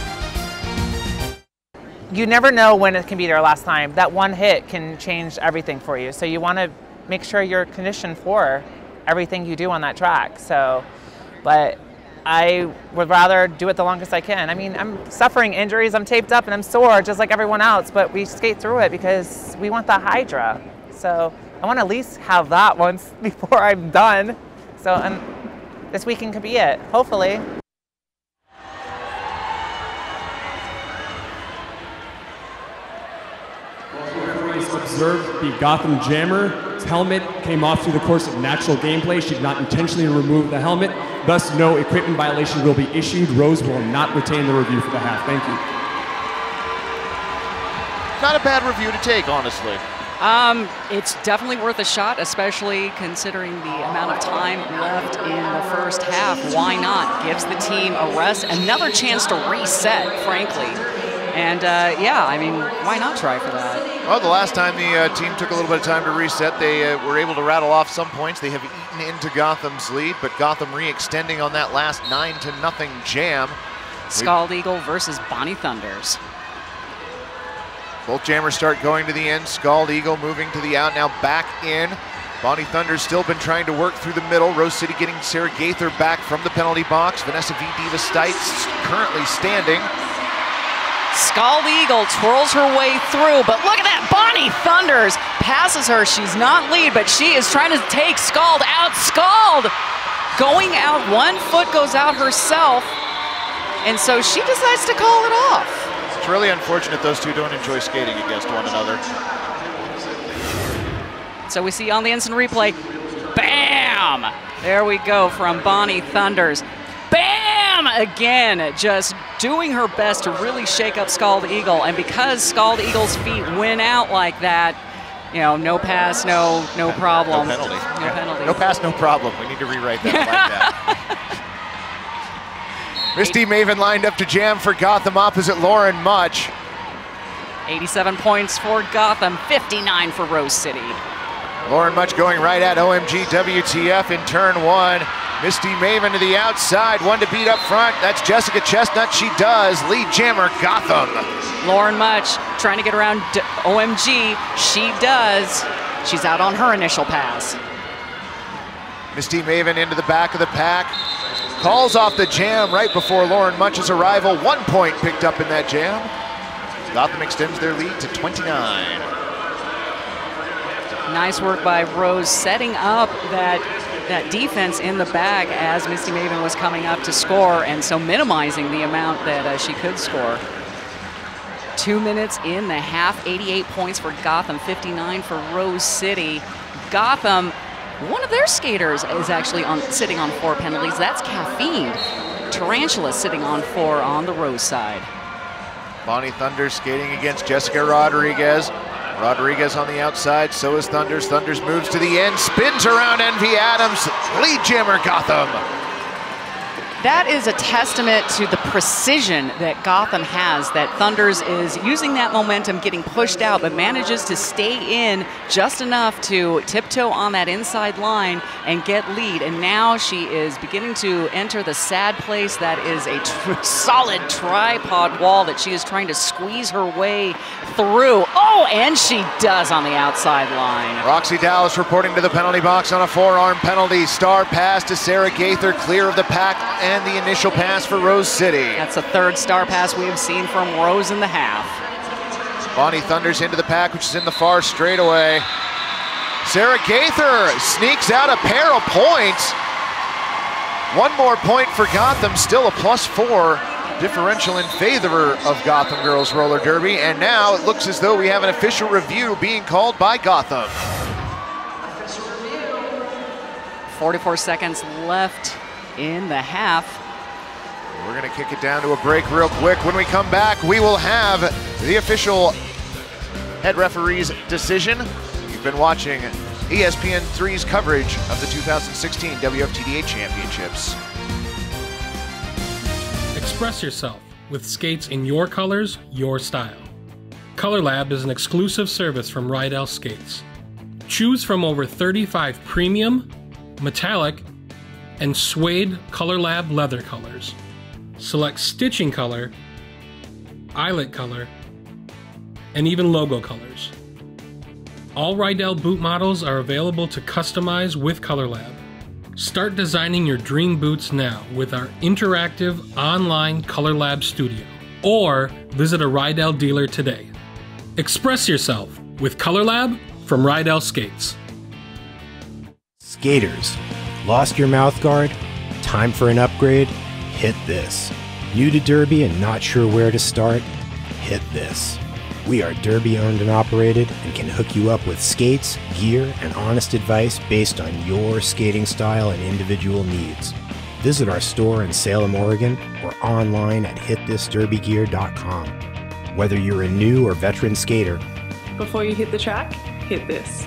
You never know when it can be their last time. That one hit can change everything for you. So you want to make sure you're conditioned for everything you do on that track. But I would rather do it the longest I can. I mean, I'm suffering injuries, I'm taped up and I'm sore just like everyone else, but we skate through it because we want the Hydra. So I want to at least have that once before I'm done. So and this weekend could be it, hopefully. Observed the Gotham Jammer's helmet came off through the course of natural gameplay. She did not intentionally remove the helmet. Thus, no equipment violation will be issued. Rose will not retain the review for the half. Thank you. Not a bad review to take, honestly. It's definitely worth a shot, especially considering the amount of time left in the first half. Why not? Gives the team a rest, another chance to reset, frankly. And yeah, I mean, why not try for that? Well, the last time the team took a little bit of time to reset, they were able to rattle off some points. They have eaten into Gotham's lead, but Gotham re-extending on that last 9-0 jam. Scald Eagle versus Bonnie Thunders. Both jammers start going to the end. Scald Eagle moving to the out, now back in. Bonnie Thunder's still been trying to work through the middle. Rose City getting Sarah Gaither back from the penalty box. Vanessa Vdiva Stites currently standing. Scald Eagle twirls her way through, but look at that, Bonnie Thunders passes her. She's not lead, but she is trying to take Scald out. Scald going out, 1 foot goes out herself, and so she decides to call it off. It's really unfortunate those two don't enjoy skating against one another. So we see on the instant replay, bam! There we go from Bonnie Thunders. Bam! Again, just doing her best to really shake up Scald Eagle. And because Scald Eagle's feet went out like that, you know, no pass, no problem. No penalty. No penalty. No pass, no problem. We need to rewrite that like that. Misty Maven lined up to jam for Gotham opposite Lauren Much. 87 points for Gotham, 59 for Rose City. Lauren Much going right at OMG WTF in turn 1. Misty Maven to the outside, one to beat up front. That's Jessica Chestnut, she does. Lead jammer, Gotham. Lauren Much trying to get around OMG, she does. She's out on her initial pass. Misty Maven into the back of the pack. Calls off the jam right before Lauren Much's arrival. 1 point picked up in that jam. Gotham extends their lead to 29. Nice work by Rose setting up that defense in the back as Misty Maven was coming up to score, and so minimizing the amount that she could score. 2 minutes in the half, 88 points for Gotham, 59 for Rose City. Gotham, one of their skaters is actually sitting on 4 penalties. That's Caffeine. Tarantula sitting on 4 on the Rose side. Bonnie Thunder skating against Jessica Rodriguez. Rodriguez on the outside, so is Thunders. Thunders moves to the end, spins around Envy Adams. Lead jammer, Gotham. That is a testament to the precision that Gotham has, that Thunders is using that momentum, getting pushed out, but manages to stay in just enough to tiptoe on that inside line and get lead. And now she is beginning to enter the sad place that is a solid tripod wall that she is trying to squeeze her way through. Oh, and she does on the outside line. Roxy Dallas reporting to the penalty box on a forearm penalty. Star pass to Sarah Gaither, clear of the pack, and the initial pass for Rose City. That's the 3rd star pass we have seen from Rose in the half. Bonnie Thunders into the pack, which is in the far straightaway. Sarah Gaither sneaks out a pair of points. 1 more point for Gotham, still a +4 differential in favor of Gotham Girls Roller Derby. And now it looks as though we have an official review being called by Gotham. 44 seconds left in the half. We're going to kick it down to a break real quick. When we come back, we will have the official head referee's decision. You've been watching ESPN3's coverage of the 2016 WFTDA Championships. Express yourself with skates in your colors, your style. Color Lab is an exclusive service from Rydell Skates. Choose from over 35 premium, metallic, and suede Color Lab leather colors. Select stitching color, eyelet color, and even logo colors. All Rydell boot models are available to customize with Color Lab. Start designing your dream boots now with our interactive online Color Lab studio, or visit a Rydell dealer today. Express yourself with Color Lab from Rydell Skates. Skaters, lost your mouth guard? Time for an upgrade? Hit this. New to Derby and not sure where to start? Hit this. We are Derby owned and operated and can hook you up with skates, gear, and honest advice based on your skating style and individual needs. Visit our store in Salem, Oregon, or online at hitthisderbygear.com. Whether you're a new or veteran skater, before you hit the track, hit this.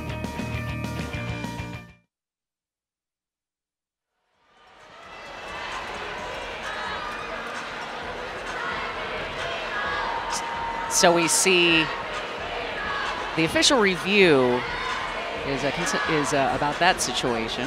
So we see the official review is about that situation.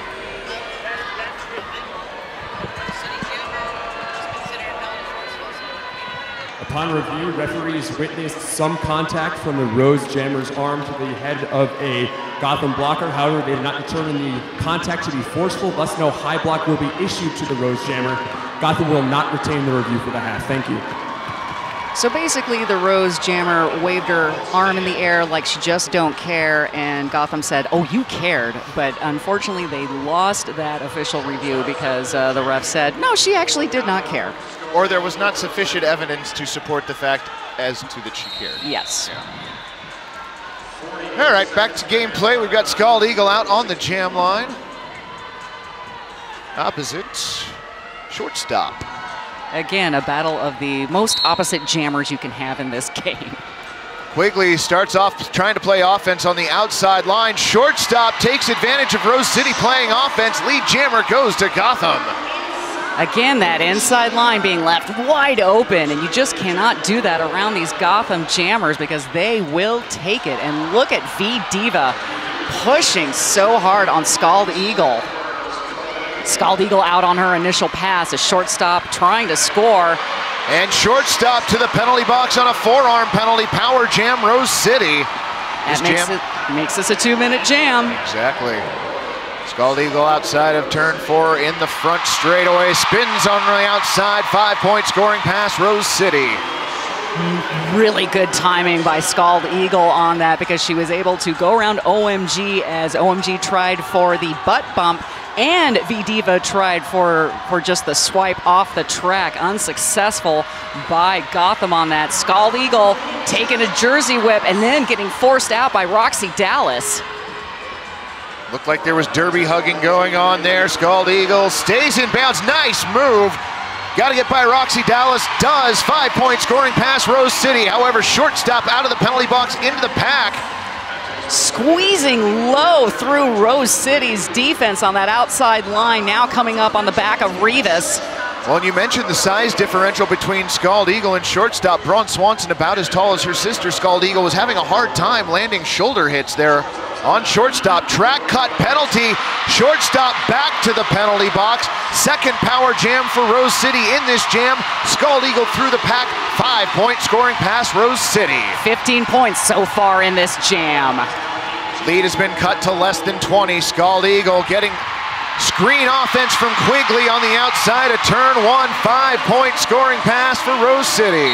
Upon review, referees witnessed some contact from the Rose Jammer's arm to the head of a Gotham blocker. However, they did not determine the contact to be forceful, thus no high block will be issued to the Rose Jammer. Gotham will not retain the review for the half. Thank you. So basically, the Rose Jammer waved her arm in the air like she just don't care, and Gotham said, oh, you cared. But unfortunately, they lost that official review because the ref said, no, she actually did not care. Or there was not sufficient evidence to support the fact as to that she cared. Yes. Yeah. All right, back to gameplay. We've got Scald Eagle out on the jam line. Opposite shortstop. Again, a battle of the most opposite jammers you can have in this game. Quigley starts off trying to play offense on the outside line. Shortstop takes advantage of Rose City playing offense. Lead jammer goes to Gotham. Again, that inside line being left wide open, and you just cannot do that around these Gotham jammers because they will take it. And look at Wftda pushing so hard on Scald Eagle. Scald Eagle out on her initial pass, a shortstop trying to score. And shortstop to the penalty box on a forearm penalty. Power jam Rose City. That makes this a 2-minute jam. Exactly. Scald Eagle outside of turn 4 in the front straightaway. Spins on the outside. 5-point scoring pass, Rose City. Really good timing by Scald Eagle on that because she was able to go around OMG as OMG tried for the butt bump and Wftda tried for just the swipe off the track. Unsuccessful by Gotham on that. Scald Eagle taking a jersey whip and then getting forced out by Roxy Dallas. Looked like there was derby hugging going on there. Scald Eagle stays in bounds. Nice move. Got to get by Roxy Dallas. Does. 5-point scoring pass Rose City. However, shortstop out of the penalty box into the pack. Squeezing low through Rose City's defense on that outside line. Now coming up on the back of Rivas. Well, and you mentioned the size differential between Scald Eagle and shortstop. Braun Swanson, about as tall as her sister, Scald Eagle, was having a hard time landing shoulder hits there on shortstop. Track cut penalty. Shortstop back to the penalty box. Second power jam for Rose City in this jam. Scald Eagle through the pack. 5-point scoring pass Rose City. 15 points so far in this jam. Lead has been cut to less than 20. Scald Eagle getting screen offense from Quigley on the outside of turn 1. 5-point scoring pass for Rose City.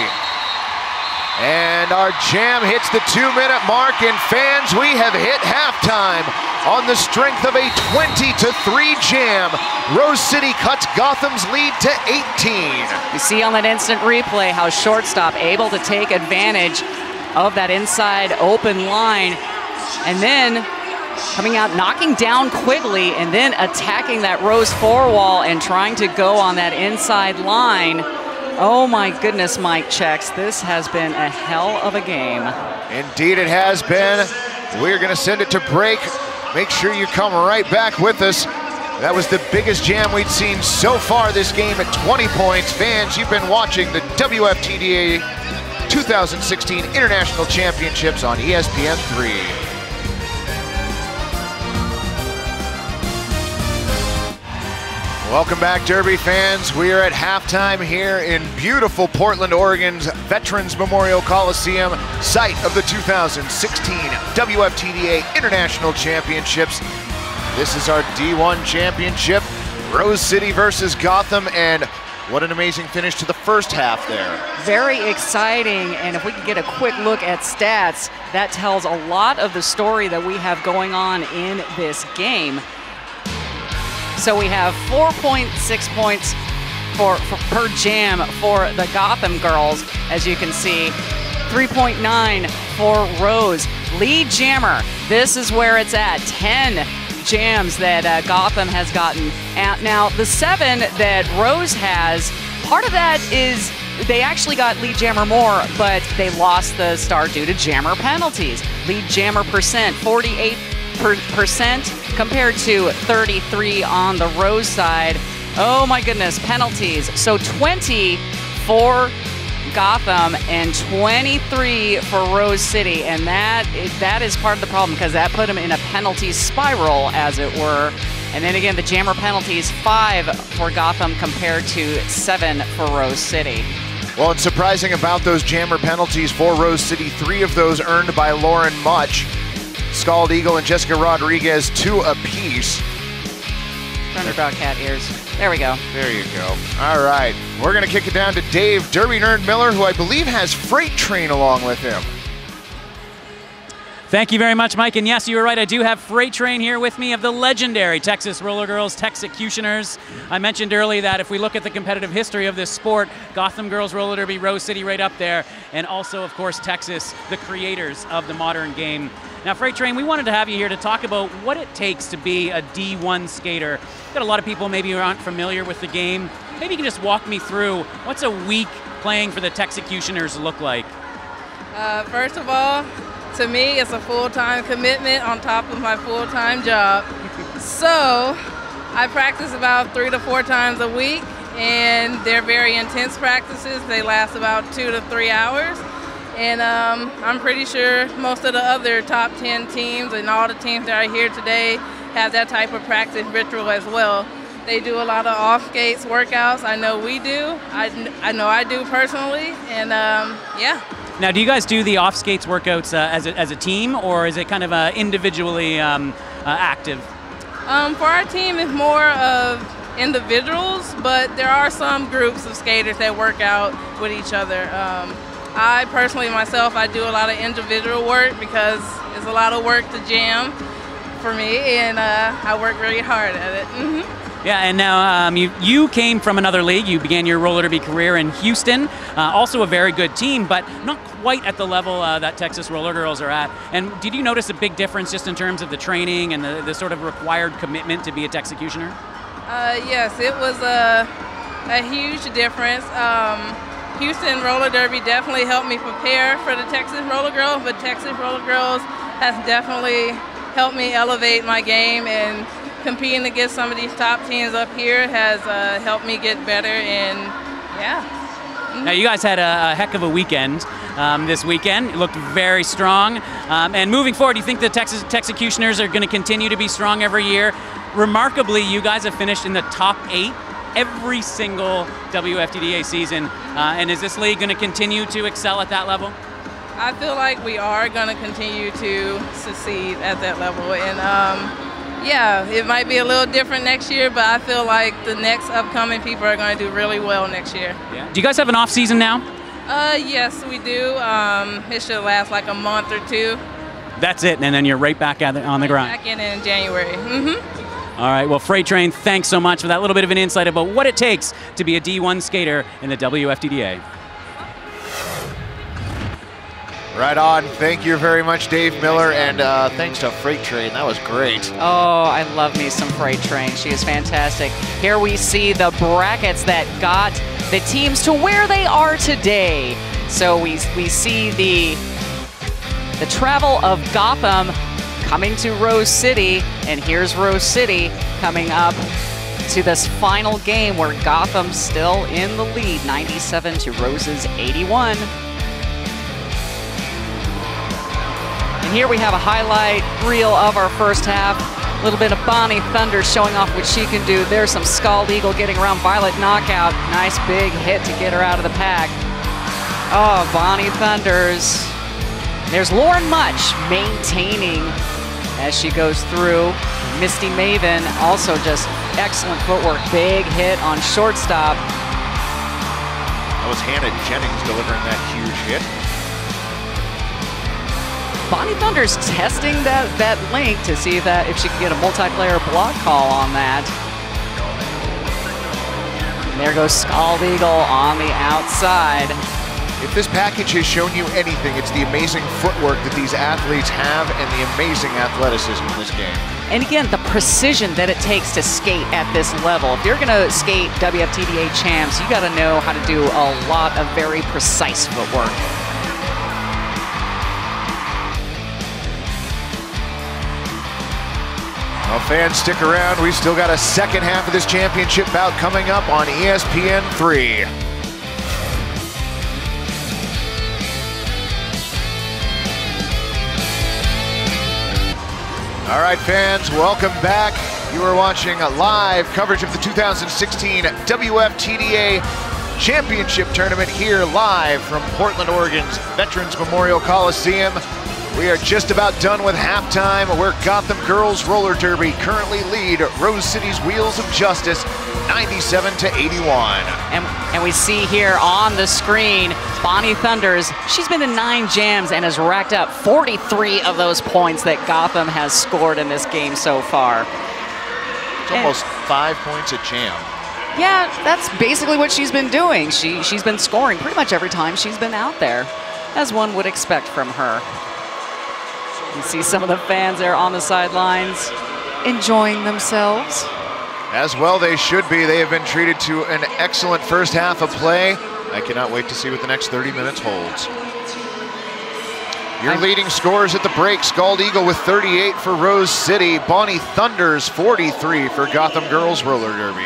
And our jam hits the 2-minute mark, and fans, we have hit halftime on the strength of a 20-3 jam. Rose City cuts Gotham's lead to 18. You see on that instant replay how shortstop able to take advantage of that inside open line, and then coming out, knocking down Quigley, and then attacking that Rose 4 wall and trying to go on that inside line. Oh my goodness, Mike Checks, this has been a hell of a game. Indeed it has been. We're gonna send it to break. Make sure you come right back with us. That was the biggest jam we'd seen so far this game at 20 points. Fans, you've been watching the WFTDA 2016 International Championships on ESPN3. Welcome back, Derby fans. We are at halftime here in beautiful Portland, Oregon's Veterans Memorial Coliseum, site of the 2016 WFTDA International Championships. This is our D1 championship, Rose City versus Gotham, and what an amazing finish to the first half there. Very exciting, and if we can get a quick look at stats, that tells a lot of the story that we have going on in this game. So we have 4.6 points per jam for the Gotham girls, as you can see. 3.9 for Rose. Lead jammer, this is where it's at. 10 jams that Gotham has gotten. Now, the 7 that Rose has, part of that is they actually got lead jammer more, but they lost the star due to jammer penalties. Lead jammer percent, 48% compared to 33 on the Rose side. Oh my goodness, penalties. So 20 for Gotham and 23 for Rose City, and that is part of the problem because that put them in a penalty spiral, as it were. And then again, the jammer penalties, 5 for Gotham compared to 7 for Rose City. Well, it's surprising about those jammer penalties for Rose City. 3 of those earned by Lauren Much, Scald Eagle, and Jessica Rodriguez, 2 apiece. Turn your brown cat ears. There we go. There you go. All right, we're going to kick it down to Dave Derby Nerd Miller, who I believe has Freight Train along with him. Thank you very much, Mike. And yes, you were right. I do have Freight Train here with me of the legendary Texas Roller Girls Tax-Executioners. I mentioned earlier that if we look at the competitive history of this sport, Gotham Girls Roller Derby, Rose City right up there, and also, of course, Texas, the creators of the modern game. Now, Freight Train, we wanted to have you here to talk about what it takes to be a D1 skater. Got a lot of people maybe who aren't familiar with the game. Maybe you can just walk me through what's a week playing for the Tax-Executioners look like? First of all, to me, it's a full-time commitment on top of my full-time job. So I practice about 3 to 4 times a week, and they're very intense practices. They last about 2 to 3 hours. And I'm pretty sure most of the other top 10 teams and all the teams that are here today have that type of practice ritual as well. They do a lot of off-skates workouts. I know we do. I know I do personally, and yeah. Now, do you guys do the off-skates workouts as a team, or is it kind of individually active? For our team, it's more of individuals, but there are some groups of skaters that work out with each other. I personally, myself, I do a lot of individual work because it's a lot of work to jam for me, and I work very hard at it. Mm-hmm. Yeah, and now you came from another league. You began your roller derby career in Houston. Also a very good team, but not quite at the level that Texas Roller Girls are at. And did you notice a big difference just in terms of the training and the sort of required commitment to be a Tax-Executioner? Yes, it was a huge difference. Houston Roller Derby definitely helped me prepare for the Texas Roller Girls, but Texas Roller Girls has definitely helped me elevate my game, and competing against some of these top teams up here has helped me get better, and yeah. Now, you guys had a heck of a weekend this weekend. It looked very strong. And moving forward, do you think the Tax-Executioners are going to continue to be strong every year? Remarkably, you guys have finished in the top 8 every single WFTDA season. And is this league going to continue to excel at that level? I feel like we are going to continue to succeed at that level. And yeah, it might be a little different next year, but I feel like the next upcoming people are going to do really well next year. Yeah. Do you guys have an off season now? Yes, we do. It should last like a month or 2. That's it, and then you're right back on the grind. Back in January. Mm-hmm. All right, well, Freight Train, thanks so much for that little bit of an insight about what it takes to be a D1 skater in the WFTDA. Right on. Thank you very much, Dave Miller, and thanks to Freight Train. That was great. Oh, I love me some Freight Train. She is fantastic. Here we see the brackets that got the teams to where they are today. So we see the travel of Gotham coming to Rose City, and here's Rose City coming up to this final game where Gotham's still in the lead, 97 to Rose's 81. And here we have a highlight reel of our first half. A little bit of Bonnie Thunder showing off what she can do. There's some Scald Eagle getting around Violet Knockout. Nice big hit to get her out of the pack. Oh, Bonnie Thunders. There's Lauren Much maintaining as she goes through. Misty Maven also just excellent footwork. Big hit on shortstop. That was Hannah Jennings delivering that huge hit. Bonnie Thunder's testing that link to see if she can get a multiplayer block call on that. And there goes Scald Eagle on the outside. If this package has shown you anything, it's the amazing footwork that these athletes have and the amazing athleticism in this game. And again, the precision that it takes to skate at this level. If you're going to skate WFTDA champs, you got to know how to do a lot of very precise footwork. Well, fans, stick around. We've still got a second half of this championship bout coming up on ESPN3. All right, fans, welcome back. You are watching a live coverage of the 2016 WFTDA Championship Tournament here live from Portland, Oregon's Veterans Memorial Coliseum. We are just about done with halftime, where Gotham Girls Roller Derby currently lead Rose City's Wheels of Justice 97-81. And we see here on the screen, Bonnie Thunders, she's been in 9 jams and has racked up 43 of those points that Gotham has scored in this game so far. It's almost 5 points a jam. Yeah, that's basically what she's been doing. She's been scoring pretty much every time she's been out there, as one would expect from her. You see some of the fans there on the sidelines enjoying themselves. As well they should be. They have been treated to an excellent first half of play. I cannot wait to see what the next 30 minutes holds. Your leading scorers at the break: Scald Eagle with 38 for Rose City, Bonnie Thunders 43 for Gotham Girls Roller Derby.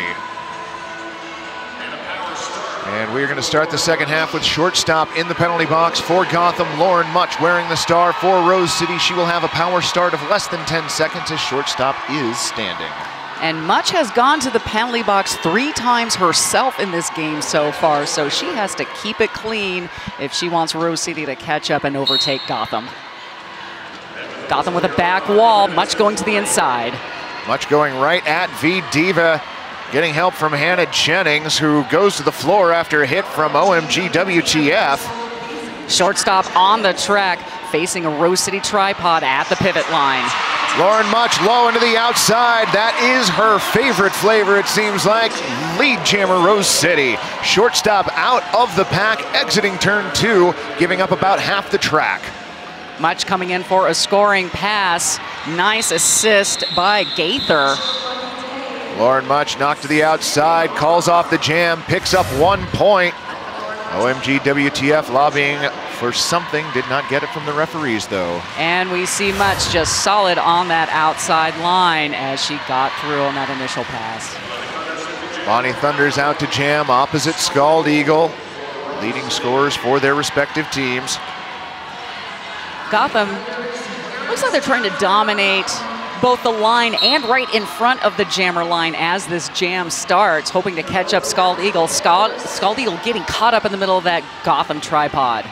And we're going to start the second half with shortstop in the penalty box for Gotham, Lauren Much wearing the star for Rose City. She will have a power start of less than 10 seconds as shortstop is standing. And Much has gone to the penalty box 3 times herself in this game so far, so she has to keep it clean if she wants Rose City to catch up and overtake Gotham. Gotham with a back wall, Much going to the inside. Much going right at Wftda, getting help from Hannah Jennings, who goes to the floor after a hit from OMG WTF. Shortstop on the track, facing a Rose City tripod at the pivot line. Lauren Much low into the outside. That is her favorite flavor, it seems like. Lead jammer Rose City. Shortstop out of the pack, exiting turn 2, giving up about half the track. Much coming in for a scoring pass. Nice assist by Gaither. Lauren Much knocked to the outside, calls off the jam, picks up 1 point. OMG WTF lobbying for something, did not get it from the referees though. And we see Much just solid on that outside line as she got through on that initial pass. Bonnie Thunders out to jam opposite Scald Eagle, leading scorers for their respective teams. Gotham looks like they're trying to dominate both the line and right in front of the jammer line as this jam starts, hoping to catch up Scald Eagle. Scald Eagle getting caught up in the middle of that Gotham tripod.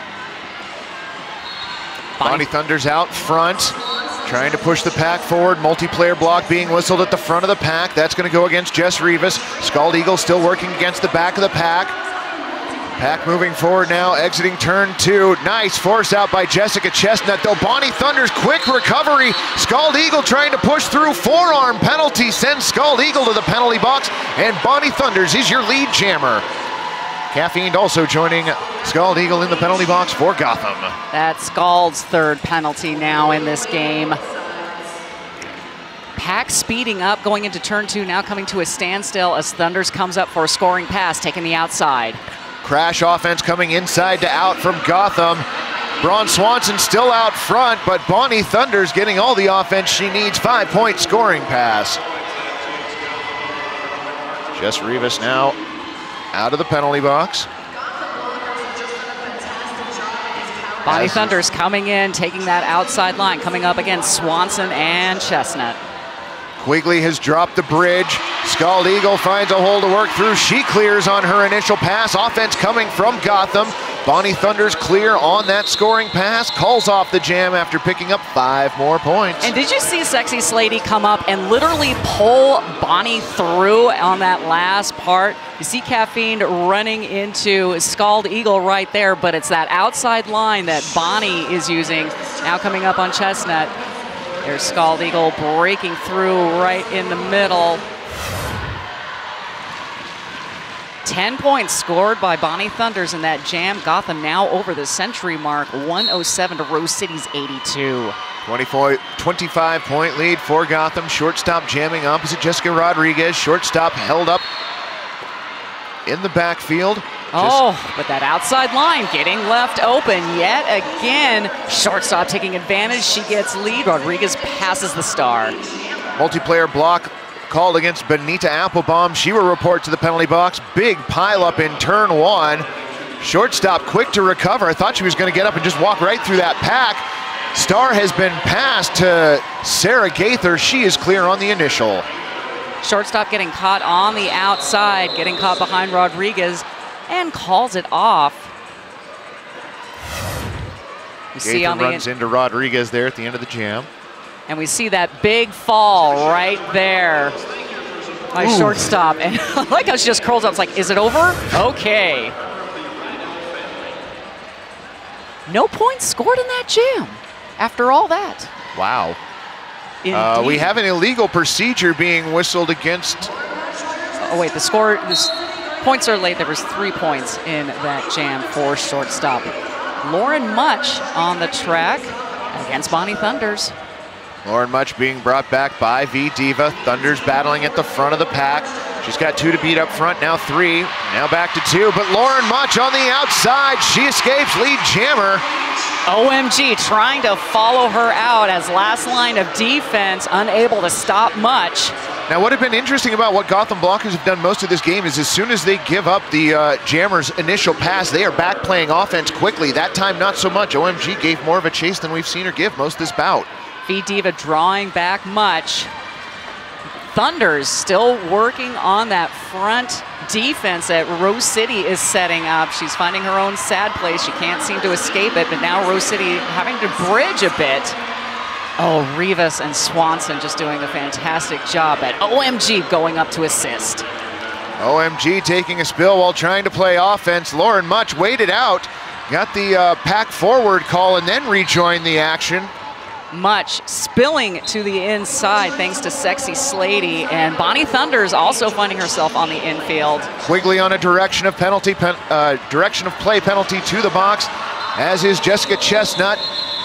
Bonnie Thunders out front, trying to push the pack forward. Multiplayer block being whistled at the front of the pack. That's going to go against Jess Rivas. Scald Eagle still working against the back of the pack. Pack moving forward now, exiting turn 2. Nice force out by Jessica Chestnut, though. Bonnie Thunders, quick recovery. Scald Eagle trying to push through. Forearm penalty sends Scald Eagle to the penalty box, and Bonnie Thunders is your lead jammer. Caffeine also joining Scald Eagle in the penalty box for Gotham. That's Scald's 3rd penalty now in this game. Pack speeding up, going into turn 2, now coming to a standstill as Thunders comes up for a scoring pass, taking the outside. Crash offense coming inside to out from Gotham. Braun Swanson still out front, but Bonnie Thunders getting all the offense she needs. 5-point scoring pass. Jess Rivas now out of the penalty box. Bonnie Thunders coming in, taking that outside line, coming up against Swanson and Chestnut. Quigley has dropped the bridge. Scald Eagle finds a hole to work through. She clears on her initial pass. Offense coming from Gotham. Bonnie Thunders clear on that scoring pass. Calls off the jam after picking up 5 more points. And did you see Sexy Slady come up and literally pull Bonnie through on that last part? You see Caffeine running into Scald Eagle right there, but it's that outside line that Bonnie is using. Now coming up on Chestnut. There's Scald Eagle breaking through right in the middle. 10 points scored by Bonnie Thunders in that jam. Gotham now over the century mark, 107 to Rose City's 82. 25-point lead for Gotham. Shortstop jamming opposite Jessica Rodriguez. Shortstop held up in the backfield. Oh, but that outside line getting left open yet again. Shortstop taking advantage. She gets lead. Rodriguez passes the star. Multiplayer block called against Benita Applebaum. She will report to the penalty box. Big pileup in turn one. Shortstop quick to recover. I thought she was going to get up and just walk right through that pack. Star has been passed to Sarah Gaither. She is clear on the initial. Shortstop getting caught on the outside, getting caught behind Rodriguez, and calls it off. Gaither runs into Rodriguez there at the end of the jam. And we see that big fall right there by shortstop. And I like how she just curls up. It's like, is it over? Okay. No points scored in that jam after all that. Wow. We have an illegal procedure being whistled against. Oh wait, the points are late. There was 3 points in that jam for shortstop. Lauren Much on the track against Bonnie Thunders. Lauren Much being brought back by Wftda. Thunders battling at the front of the pack. She's got 2 to beat up front, now 3, now back to 2, but Lauren Much on the outside. She escapes lead jammer. OMG trying to follow her out as last line of defense, unable to stop Much. Now what had been interesting about what Gotham blockers have done most of this game is as soon as they give up the jammer's initial pass, they are back playing offense quickly. That time not so much. OMG gave more of a chase than we've seen her give most of this bout. Wftda drawing back Much. Thunders still working on that front defense that Rose City is setting up. She's finding her own sad place. She can't seem to escape it, but now Rose City having to bridge a bit. Oh, Rivas and Swanson just doing a fantastic job at OMG going up to assist. OMG taking a spill while trying to play offense. Lauren Much waited out, got the pack forward call and then rejoined the action. Much spilling to the inside thanks to Sexy Slady, and Bonnie Thunders also finding herself on the infield. Quigley on a direction of play penalty to the box, as is Jessica Chestnut.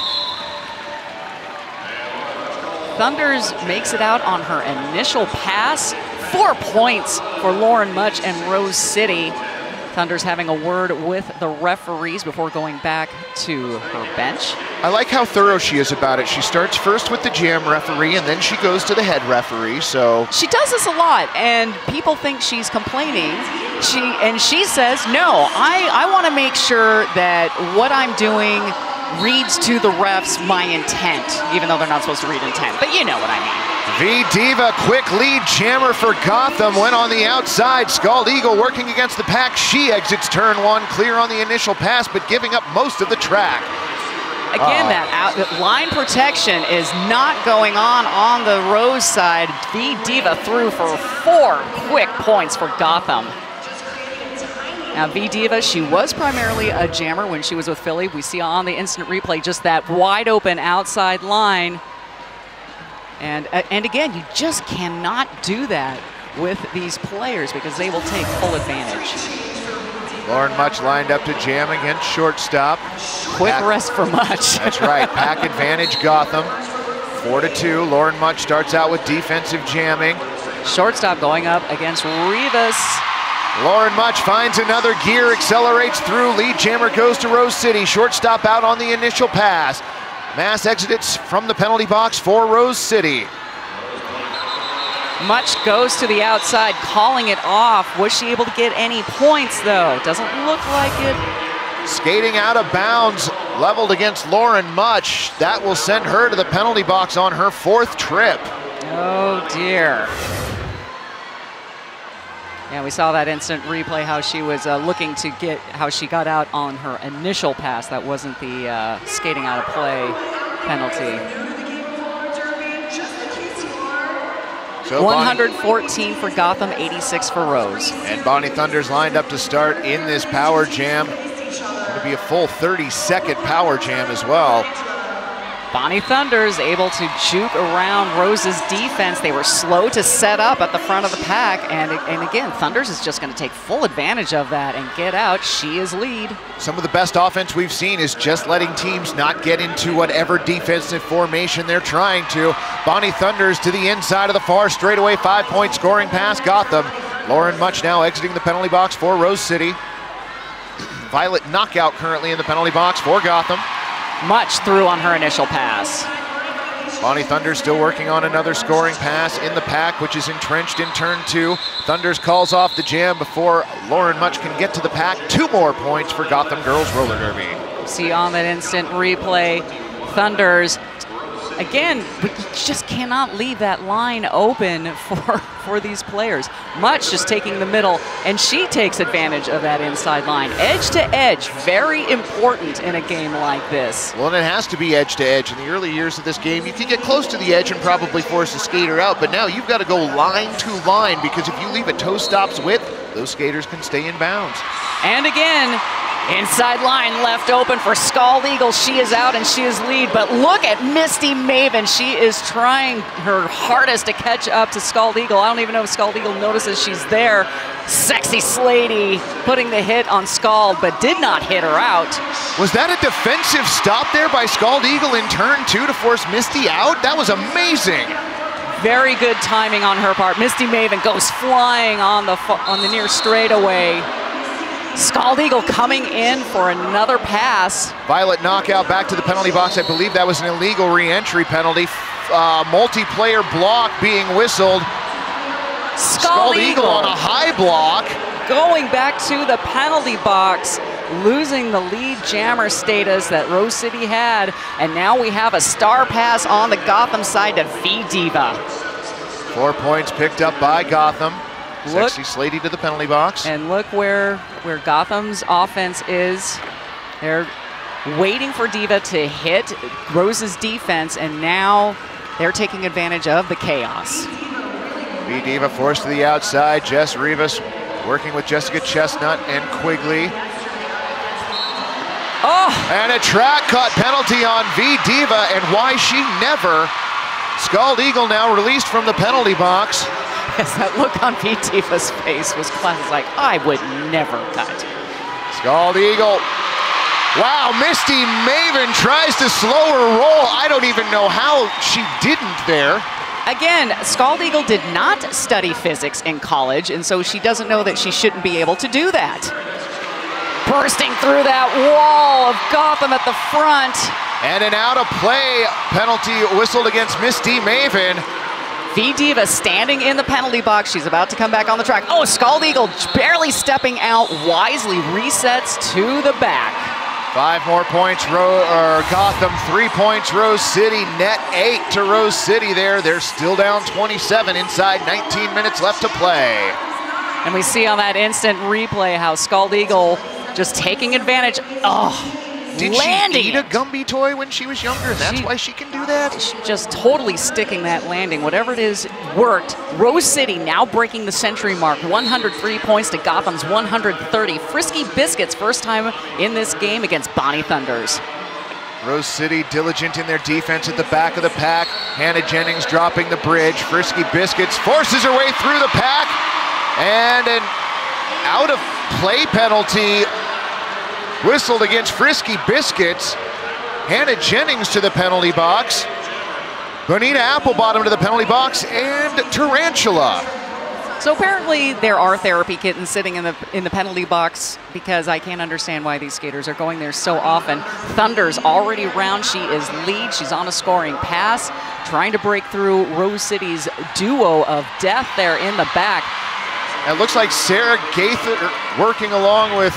Thunders makes it out on her initial pass. 4 points for Lauren Much and Rose City. Thunders having a word with the referees before going back to her bench. I like how thorough she is about it. She starts first with the jam referee and then she goes to the head referee, so. She does this a lot and people think she's complaining. She says, no, I want to make sure that what I'm doing reads to the refs my intent, even though they're not supposed to read intent, but you know what I mean. Wftda, quick lead jammer for Gotham, went on the outside. Scald Eagle working against the pack. She exits turn one, clear on the initial pass, but giving up most of the track. Again, that line protection is not going on the Rose side. Wftda threw for 4 quick points for Gotham. Now Wftda, she was primarily a jammer when she was with Philly. We see on the instant replay just that wide open outside line. And again, you just cannot do that with these players because they will take full advantage. Lauren Much lined up to jam against shortstop. Quick rest for Much. That's right, pack advantage Gotham. 4-2, Lauren Much starts out with defensive jamming. Shortstop going up against Rivas. Lauren Much finds another gear, accelerates through, lead jammer goes to Rose City. Shortstop out on the initial pass. Mass exits from the penalty box for Rose City. Much goes to the outside, calling it off. Was she able to get any points, though? Doesn't look like it. Skating out of bounds, leveled against Lauren Much. That will send her to the penalty box on her 4th trip. Oh, dear. Yeah, we saw that instant replay, how she was looking to get, how she got out on her initial pass. That wasn't the skating out of play penalty. So 114 for Gotham, 86 for Rose. And Bonnie Thunders lined up to start in this power jam. Going to be a full 30-second power jam as well. Bonnie Thunders able to juke around Rose's defense. They were slow to set up at the front of the pack, and again, Thunders is just going to take full advantage of that and get out. She is lead. Some of the best offense we've seen is just letting teams not get into whatever defensive formation they're trying to. Bonnie Thunders to the inside of the far straightaway, 5-point scoring pass, Gotham. Lauren Much now exiting the penalty box for Rose City. Violet Knockout currently in the penalty box for Gotham. Much through on her initial pass. Bonnie Thunders still working on another scoring pass in the pack, which is entrenched in turn 2. Thunders calls off the jam before Lauren Much can get to the pack. 2 more points for Gotham Girls Roller Derby. See on that instant replay, Thunders, again, we just cannot leave that line open for these players. Much just taking the middle, and she takes advantage of that inside line. Edge to edge, very important in a game like this. Well, and it has to be edge to edge. In the early years of this game, you could get close to the edge and probably force a skater out, but now you've got to go line to line, because if you leave a toe stop's width, those skaters can stay in bounds. And again, inside line left open for Scald Eagle. She is out and she is lead, but look at Misty Maven. She is trying her hardest to catch up to Scald Eagle. I don't even know if Scald Eagle notices she's there. Sexy Slady putting the hit on Scald, but did not hit her out. Was that a defensive stop there by Scald Eagle in turn 2 to force Misty out? That was amazing. Very good timing on her part. Misty Maven goes flying on the near straightaway. Scald Eagle coming in for another pass. Violet Knockout back to the penalty box. I believe that was an illegal re-entry penalty. Multiplayer block being whistled. Scald Eagle on a high block. Going back to the penalty box, losing the lead jammer status that Rose City had. And now we have a star pass on the Gotham side to Wftda. 4 points picked up by Gotham. Look, Sexy Slady to the penalty box. And look where Gotham's offense is. They're waiting for Diva to hit Rose's defense, and now they're taking advantage of the chaos. Wftda forced to the outside. Jess Rivas working with Jessica Chestnut and Quigley. Oh! And a track cut penalty on Wftda, and why she never. Scald Eagle now released from the penalty box. Yes, that look on Wftda's face was classic. Like, I would never cut. Scald Eagle. Wow, Misty Maven tries to slow her roll. I don't even know how she didn't there. Again, Scald Eagle did not study physics in college, and so she doesn't know that she shouldn't be able to do that. Bursting through that wall of Gotham at the front. And an out of play penalty whistled against Misty Maven. Wftda standing in the penalty box. She's about to come back on the track. Oh, Scald Eagle barely stepping out, wisely resets to the back. 5 more points, Gotham, 3 points, Rose City, net 8 to Rose City there. They're still down 27 inside 19 minutes left to play. And we see on that instant replay how Scald Eagle just taking advantage. Oh, did landing she eat a Gumby toy when she was younger? That's why she can do that? Just totally sticking that landing. Whatever it is, worked. Rose City now breaking the century mark. 103 points to Gotham's 130. Frisky Biscuits, first time in this game against Bonnie Thunders. Rose City diligent in their defense at the back of the pack. Hannah Jennings dropping the bridge. Frisky Biscuits forces her way through the pack. And an out of play penalty whistled against Frisky Biscuits. Hannah Jennings to the penalty box. Bonita Applebottom to the penalty box, and Tarantula. So apparently there are therapy kittens sitting in the penalty box, because I can't understand why these skaters are going there so often. Thunder's already around. She is lead. She's on a scoring pass, trying to break through Rose City's duo of death there in the back. It looks like Sarah Gaither working along with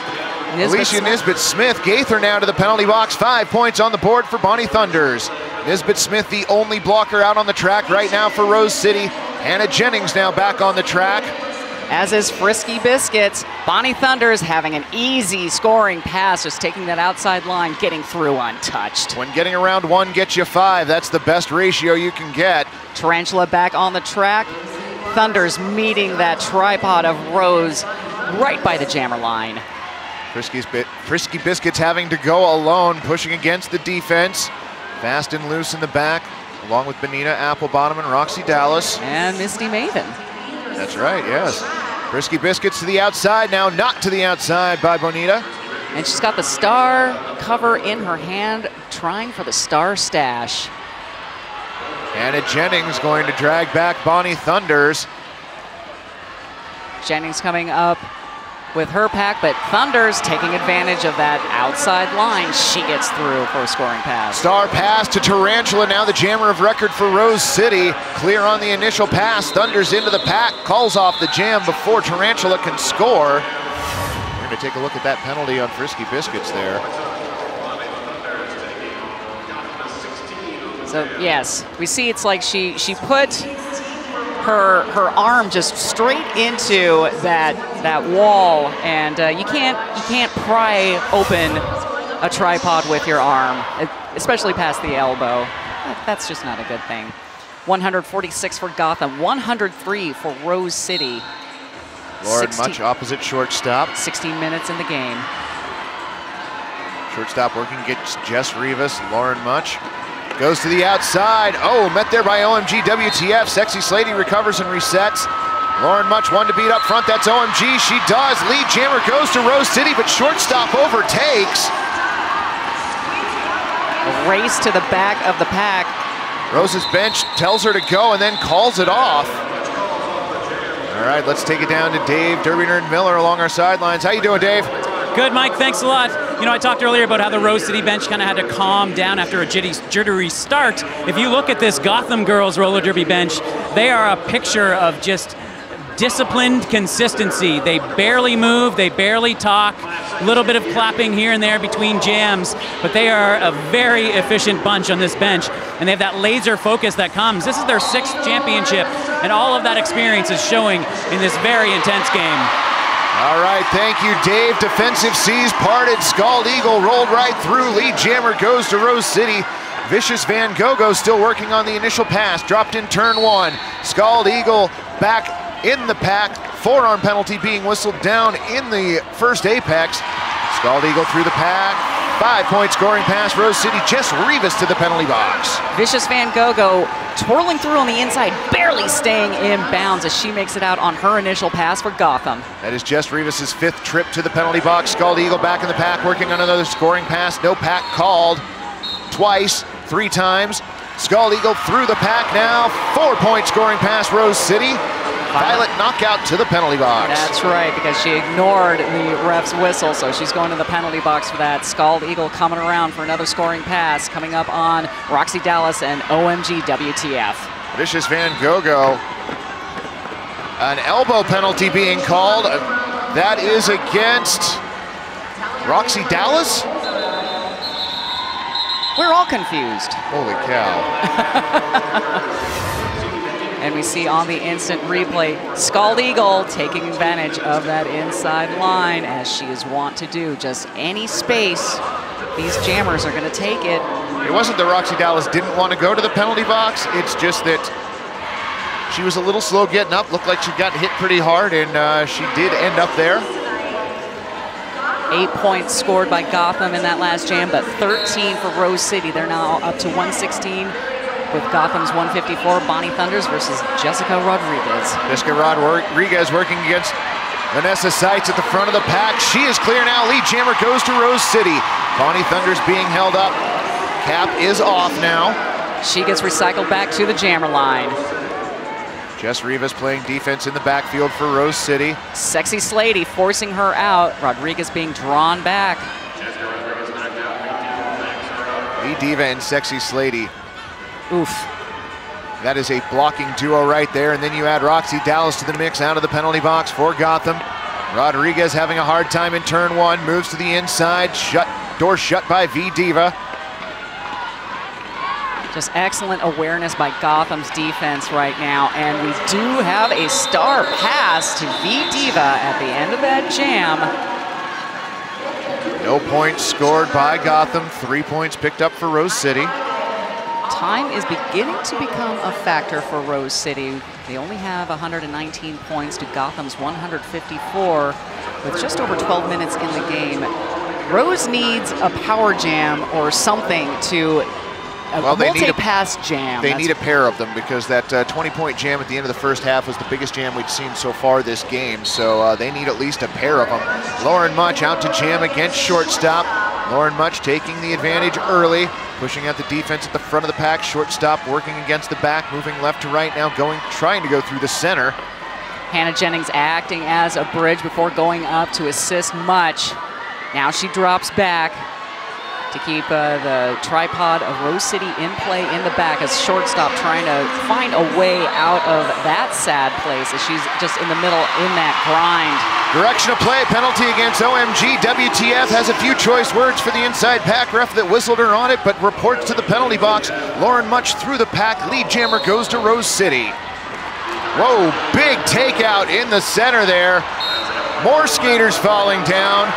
Alicia Nisbet-Smith. Gaither now to the penalty box. 5 points on the board for Bonnie Thunders. Nisbet-Smith the only blocker out on the track right now for Rose City. Hannah Jennings now back on the track. As is Frisky Biscuits. Bonnie Thunders having an easy scoring pass, just taking that outside line, getting through untouched. When getting around 1 gets you 5, that's the best ratio you can get. Tarantula back on the track. Thunders meeting that tripod of Rose right by the jammer line. Frisky Biscuits having to go alone, pushing against the defense. Fast and loose in the back, along with Benita Applebottom and Roxy Dallas. And Misty Maven. That's right, yes. Frisky Biscuits to the outside, now not to the outside by Bonita. And she's got the star cover in her hand, trying for the star stash. Anna Jennings going to drag back Bonnie Thunders. Jennings coming up with her pack, but Thunders taking advantage of that outside line. She gets through for a scoring pass. Star pass to Tarantula, now the jammer of record for Rose City. Clear on the initial pass, Thunders into the pack, calls off the jam before Tarantula can score. We're gonna take a look at that penalty on Frisky Biscuits there. So yes, we see it's like she put her arm just straight into that wall, and you can't pry open a tripod with your arm, especially past the elbow. That's just not a good thing. 146 for Gotham, 103 for Rose City. Lauren Much opposite shortstop. 16 minutes in the game. Shortstop working against Jess Rivas. Lauren Much goes to the outside. Oh, met there by OMG WTF. Sexy Slady recovers and resets. Lauren Much one to beat up front. That's OMG. She does. Lead jammer goes to Rose City, but shortstop overtakes. A race to the back of the pack. Rose's bench tells her to go and then calls it off. All right, let's take it down to Dave Derby Nerd Miller along our sidelines. How you doing, Dave? Good, Mike, thanks a lot. You know, I talked earlier about how the Rose City bench kind of had to calm down after a jittery start. If you look at this Gotham girls roller derby bench, they are a picture of just disciplined consistency. They barely move, they barely talk, a little bit of clapping here and there between jams, but they are a very efficient bunch on this bench, and they have that laser focus that comes. This is their 6th championship, and all of that experience is showing in this very intense game. All right, thank you, Dave. Defensive C's parted. Scald Eagle rolled right through. Lead jammer goes to Rose City. Vicious Van Gogo still working on the initial pass. Dropped in turn 1. Scald Eagle back in the pack. Forearm penalty being whistled down in the first apex. Scald Eagle through the pack. 5-point scoring pass. Rose City. Jess Rivas to the penalty box. Vicious Van Gogo twirling through on the inside, barely staying in bounds as she makes it out on her initial pass for Gotham. That is Jess Rivas' 5th trip to the penalty box. Scald Eagle back in the pack, working on another scoring pass. No pack called. Twice, 3 times. Scald Eagle through the pack now. 4-point scoring pass, Rose City. Violet knockout to the penalty box. That's right, because she ignored the ref's whistle, so she's going to the penalty box for that. Scald Eagle coming around for another scoring pass, coming up on Roxy Dallas and OMG WTF. Vicious Van Gogo. An elbow penalty being called. That is against Roxy Dallas? We're all confused. Holy cow. And we see on the instant replay, Scald Eagle taking advantage of that inside line, as she is wont to do. Just any space, these jammers are going to take it. It wasn't that Roxy Dallas didn't want to go to the penalty box. It's just that she was a little slow getting up. Looked like she got hit pretty hard, and she did end up there. 8 points scored by Gotham in that last jam, but 13 for Rose City. They're now up to 116. With Gotham's 154, Bonnie Thunders versus Jessica Rodriguez. Jessica Rodriguez working against Vanessa Seitz at the front of the pack. She is clear now. Lead jammer goes to Rose City. Bonnie Thunders being held up. Cap is off now. She gets recycled back to the jammer line. Jess Rivas playing defense in the backfield for Rose City. Sexy Slady forcing her out. Rodriguez being drawn back. Lee Diva and Sexy Slady. Oof. That is a blocking duo right there, and then you add Roxy Dallas to the mix out of the penalty box for Gotham. Rodriguez having a hard time in turn 1, moves to the inside, door shut by V Diva. Just excellent awareness by Gotham's defense right now, and we do have a star pass to V Diva at the end of that jam. No points scored by Gotham, 3 points picked up for Rose City. Time is beginning to become a factor for Rose City. They only have 119 points to Gotham's 154 with just over 12 minutes in the game. Rose needs a power jam or something to Well, they need a multi-pass jam. They need a pair of them because that 20-point jam at the end of the first half was the biggest jam we'd seen so far this game. So they need at least a pair of them. Lauren Much out to jam against shortstop. Lauren Much taking the advantage early, pushing out the defense at the front of the pack. Shortstop working against the back, moving left to right now, trying to go through the center. Hannah Jennings acting as a bridge before going up to assist Much. Now she drops back to keep the tripod of Rose City in play in the back as shortstop trying to find a way out of that sad place as she's just in the middle in that grind. Direction of play, penalty against OMG. WTF has a few choice words for the inside pack ref that whistled her on it, but reports to the penalty box. Lauren Much through the pack, lead jammer goes to Rose City. Whoa, big takeout in the center there. More skaters falling down.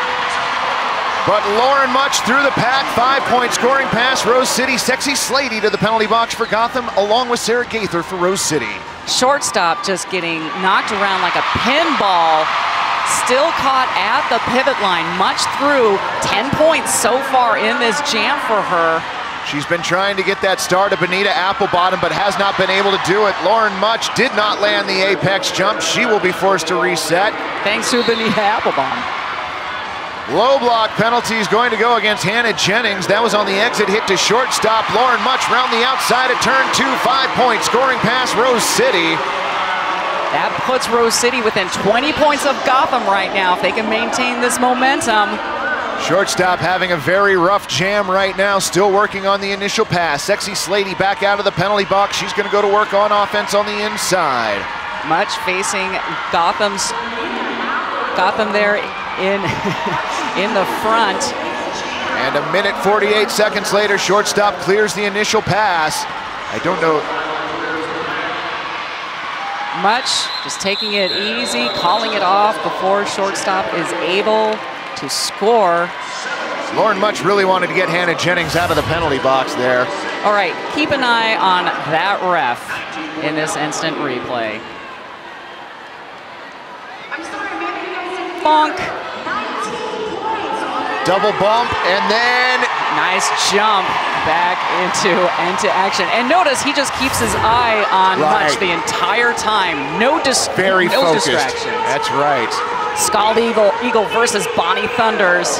But Lauren Much through the pack, 5-point scoring pass. Rose City, Sexy Slady to the penalty box for Gotham, along with Sarah Gaither for Rose City. Shortstop just getting knocked around like a pinball, still caught at the pivot line. Much through, 10 points so far in this jam for her. She's been trying to get that star to Benita Applebottom, but has not been able to do it. Lauren Much did not land the apex jump. She will be forced to reset. Thanks to Benita Applebottom. Low block penalty is going to go against Hannah Jennings. That was on the exit hit to shortstop. Lauren Much round the outside at turn 2, 5-point scoring pass, Rose City. That puts Rose City within 20 points of Gotham right now if they can maintain this momentum. Shortstop having a very rough jam right now, still working on the initial pass. Sexy Slady back out of the penalty box. She's going to go to work on offense on the inside. Much facing Gotham there in the front. And 1:48 seconds later, shortstop clears the initial pass. I don't know. Much just taking it easy, calling it off before shortstop is able to score. Lauren Much really wanted to get Hannah Jennings out of the penalty box there. All right, keep an eye on that ref in this instant replay. Bonk. Double bump, and then nice jump back into action. And notice he just keeps his eye on Much the entire time. No focused. Distractions. That's right. Scald Eagle versus Bonnie Thunders.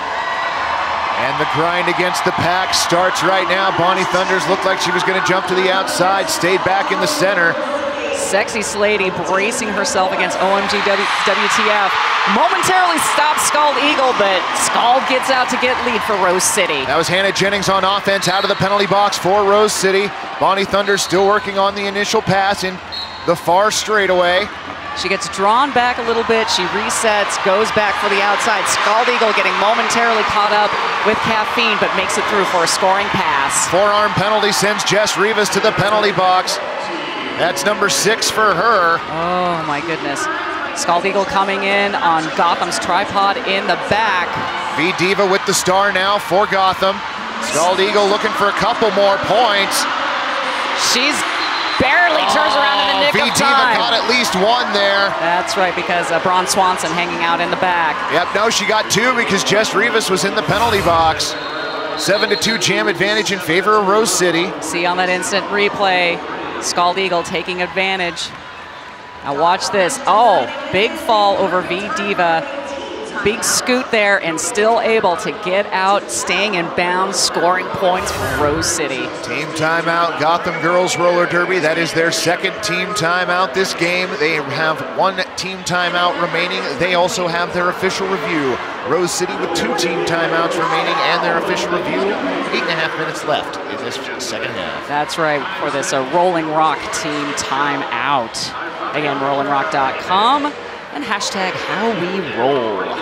And the grind against the pack starts right now. Bonnie Thunders looked like she was going to jump to the outside, stayed back in the center. Sexy Slady bracing herself against OMG WTF. Momentarily stops Scald Eagle, but Scald gets out to get lead for Rose City. That was Hannah Jennings on offense out of the penalty box for Rose City. Bonnie Thunders still working on the initial pass in the far straightaway. She gets drawn back a little bit. She resets, goes back for the outside. Scald Eagle getting momentarily caught up with caffeine, but makes it through for a scoring pass. Forearm penalty sends Jess Rivas to the penalty box. That's number 6 for her. Oh my goodness. Scald Eagle coming in on Gotham's tripod in the back. Wftda with the star now for Gotham. Scald Eagle looking for a couple more points. She's barely turns around in the nick of time. Wftda got at least one there. That's right, because Braun Swanson hanging out in the back. Yep, no, she got 2 because Jess Rivas was in the penalty box. 7-2 jam advantage in favor of Rose City. See on that instant replay, Scald Eagle taking advantage. Now watch this. Oh, big fall over Wftda. Big scoot there and still able to get out, staying in bounds, scoring points for Rose City. Team timeout, Gotham Girls Roller Derby. That is their second team timeout this game. They have 1 team timeout remaining. They also have their official review. Rose City with 2 team timeouts remaining and their official review. 8.5 minutes left in this second half. That's right, for this Rolling Rock team timeout. Again, rollingrock.com and hashtag #HowWeRoll.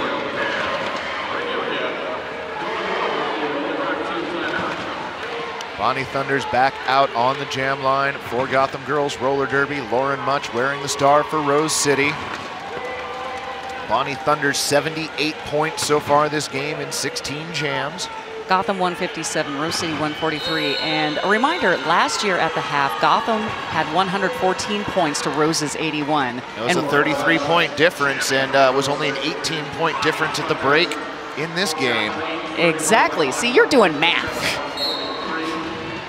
Bonnie Thunders back out on the jam line for Gotham Girls Roller Derby. Lauren Much wearing the star for Rose City. Bonnie Thunders 78 points so far this game in 16 jams. Gotham 157, Rose City 143. And a reminder, last year at the half, Gotham had 114 points to Rose's 81. It was a 33-point difference, and was only an 18-point difference at the break in this game. Exactly. See, you're doing math.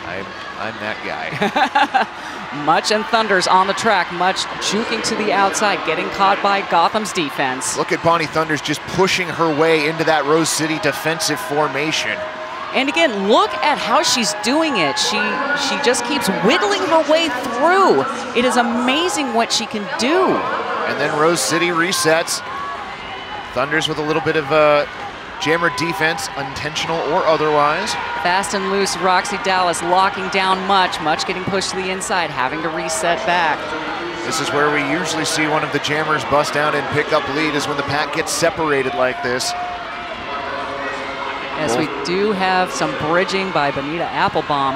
I'm that guy. Much and Thunder's on the track. Much juking to the outside, getting caught by Gotham's defense. Look at Bonnie Thunders just pushing her way into that Rose City defensive formation. And again, look at how she's doing it. She just keeps wiggling her way through. It is amazing what she can do. And then Rose City resets. Thunders with a little bit of jammer defense, intentional or otherwise. Fast and loose, Roxy Dallas locking down Much. Much getting pushed to the inside, having to reset back. This is where we usually see one of the jammers bust down and pick up lead, is when the pack gets separated like this. Yes, we do have some bridging by Bonita Applebaum.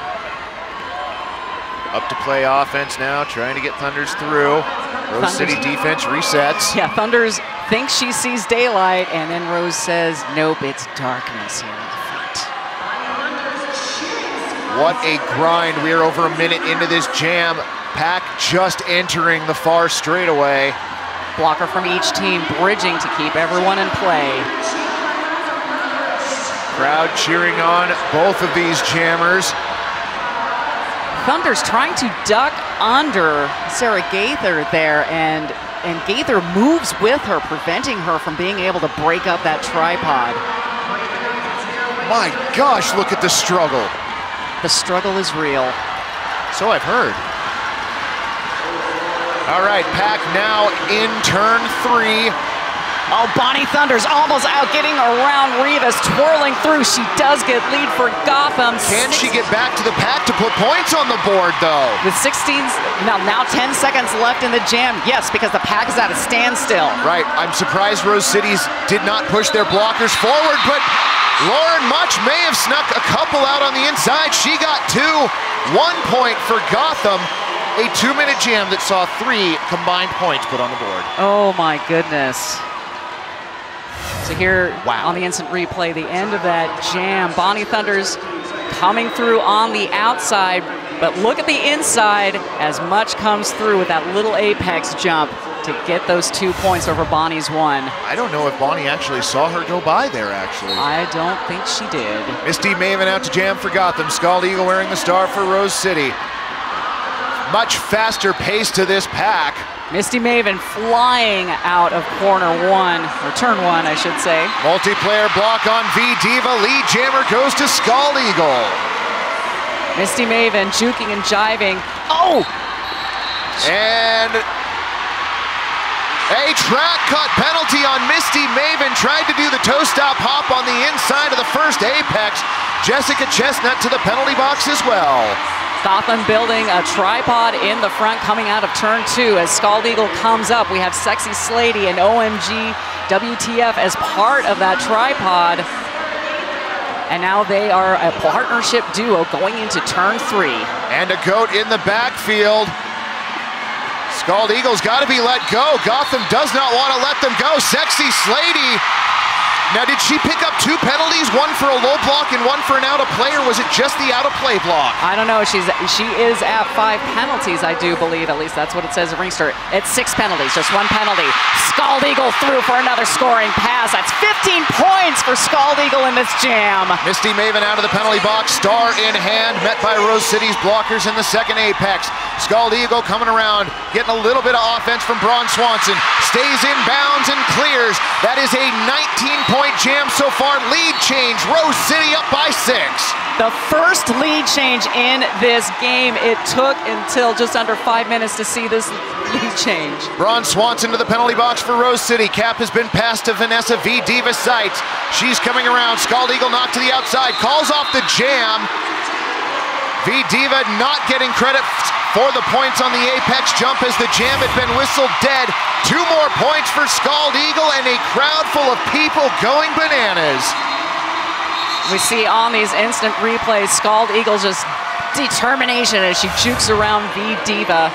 Up to play offense now, trying to get Thunders through. Rose City defense resets. Yeah, Thunders thinks she sees daylight, and then Rose says, nope, it's darkness here at the front. What a grind. We are over a minute into this jam. Pack just entering the far straightaway. Blocker from each team bridging to keep everyone in play. Crowd cheering on both of these jammers. Thunder's trying to duck under Sarah Gaither there, and Gaither moves with her, preventing her from being able to break up that tripod. My gosh, look at the struggle. The struggle is real. So I've heard. All right, Pack now in turn 3. Oh, Bonnie Thunder's almost out, getting around Rivas, twirling through. She does get lead for Gotham. Can she get back to the pack to put points on the board, though? With now 10 seconds left in the jam. Yes, because the pack is at a standstill. Right, I'm surprised Rose Cities did not push their blockers forward, but Lauren Much may have snuck a couple out on the inside. She got 2. 1 point for Gotham. A 2-minute jam that saw 3 combined points put on the board. Oh my goodness. So here on the instant replay, the end of that jam. Bonnie Thunders coming through on the outside, but look at the inside as Much comes through with that little apex jump to get those 2 points over Bonnie's 1. I don't know if Bonnie actually saw her go by there, actually. I don't think she did. Misty Maven out to jam for Gotham. Scald Eagle wearing the star for Rose City. Much faster pace to this pack. Misty Maven flying out of corner 1, or turn 1, I should say. Multiplayer block on Vdiva. Lead jammer goes to Scald Eagle. Misty Maven juking and jiving. Oh! And a track cut penalty on Misty Maven. Tried to do the toe stop hop on the inside of the first apex. Jessica Chestnut to the penalty box as well. Gotham building a tripod in the front coming out of turn 2 as Scald Eagle comes up. We have Sexy Slady and OMG WTF as part of that tripod. And now they are a partnership duo going into turn 3. And a goat in the backfield. Scald Eagle's got to be let go. Gotham does not want to let them go. Sexy Slady. Now, did she pick up 2 penalties, 1 for a low block and 1 for an out of play, or was it just the out of play block? I don't know. She is at 5 penalties, I do believe. At least that's what it says at Ringstart. It's 6 penalties, just 1 penalty. Scald Eagle through for another scoring pass. That's 15 points for Scald Eagle in this jam. Misty Maven out of the penalty box, star in hand, met by Rose City's blockers in the second apex. Scald Eagle coming around, getting a little bit of offense from Braun Swanson. Stays in bounds and clears. That is a 19-point jam so far. Lead change, Rose City up by 6. The first lead change in this game. It took until just under 5 minutes to see this lead change. Braun Swanson to the penalty box for Rose City. Cap has been passed to Vanessa Vdiva Sights. She's coming around. Scald Eagle knocked to the outside. Calls off the jam. Vdiva not getting credit for the points on the apex jump as the jam had been whistled dead. 2 more points for Scald Eagle and a crowd full of people going bananas. We see on these instant replays, Scald Eagle's just determination as she jukes around Vdiva.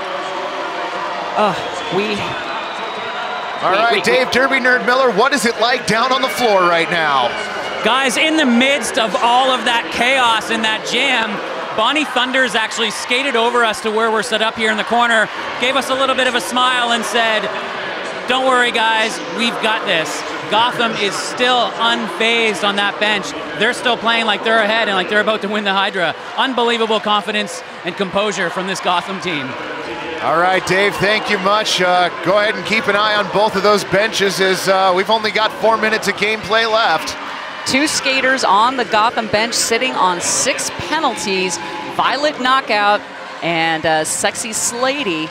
All right, Dave Derby Nerd Miller, what is it like down on the floor right now? Guys, in the midst of all of that chaos in that jam, Bonnie Thunders actually skated over us to where we're set up here in the corner, gave us a little bit of a smile and said, "Don't worry, guys, we've got this." Gotham is still unfazed on that bench. They're still playing like they're ahead and like they're about to win the Hydra. Unbelievable confidence and composure from this Gotham team. All right, Dave, thank you much. Go ahead and keep an eye on both of those benches as we've only got 4 minutes of gameplay left. 2 skaters on the Gotham bench sitting on 6 penalties. Violet Knockout and Sexy Slady.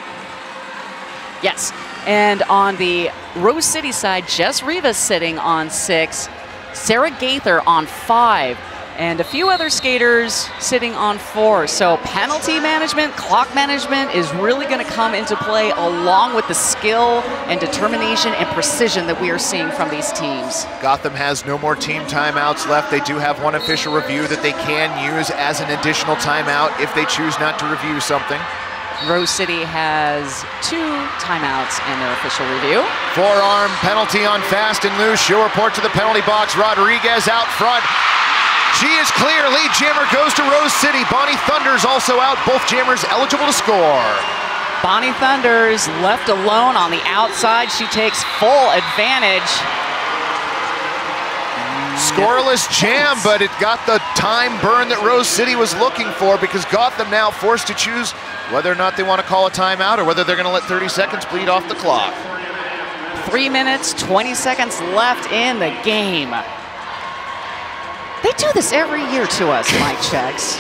Yes, and on the Rose City side, Jess Rivas sitting on 6. Sarah Gaither on 5. And a few other skaters sitting on 4. So penalty management, clock management is really going to come into play along with the skill and determination and precision that we are seeing from these teams. Gotham has no more team timeouts left. They do have one official review that they can use as an additional timeout if they choose not to review something. Rose City has 2 timeouts in their official review. Forearm penalty on fast and loose. She'll report to the penalty box. Rodriguez out front. She is clear. Lead jammer goes to Rose City. Bonnie Thunder's also out. Both jammers eligible to score. Bonnie Thunder's left alone on the outside. She takes full advantage. Scoreless jam, but it got the time burn that Rose City was looking for because Gotham now forced to choose whether or not they want to call a timeout or whether they're going to let 30 seconds bleed off the clock. 3 minutes, 20 seconds left in the game. They do this every year to us, Mike Checks.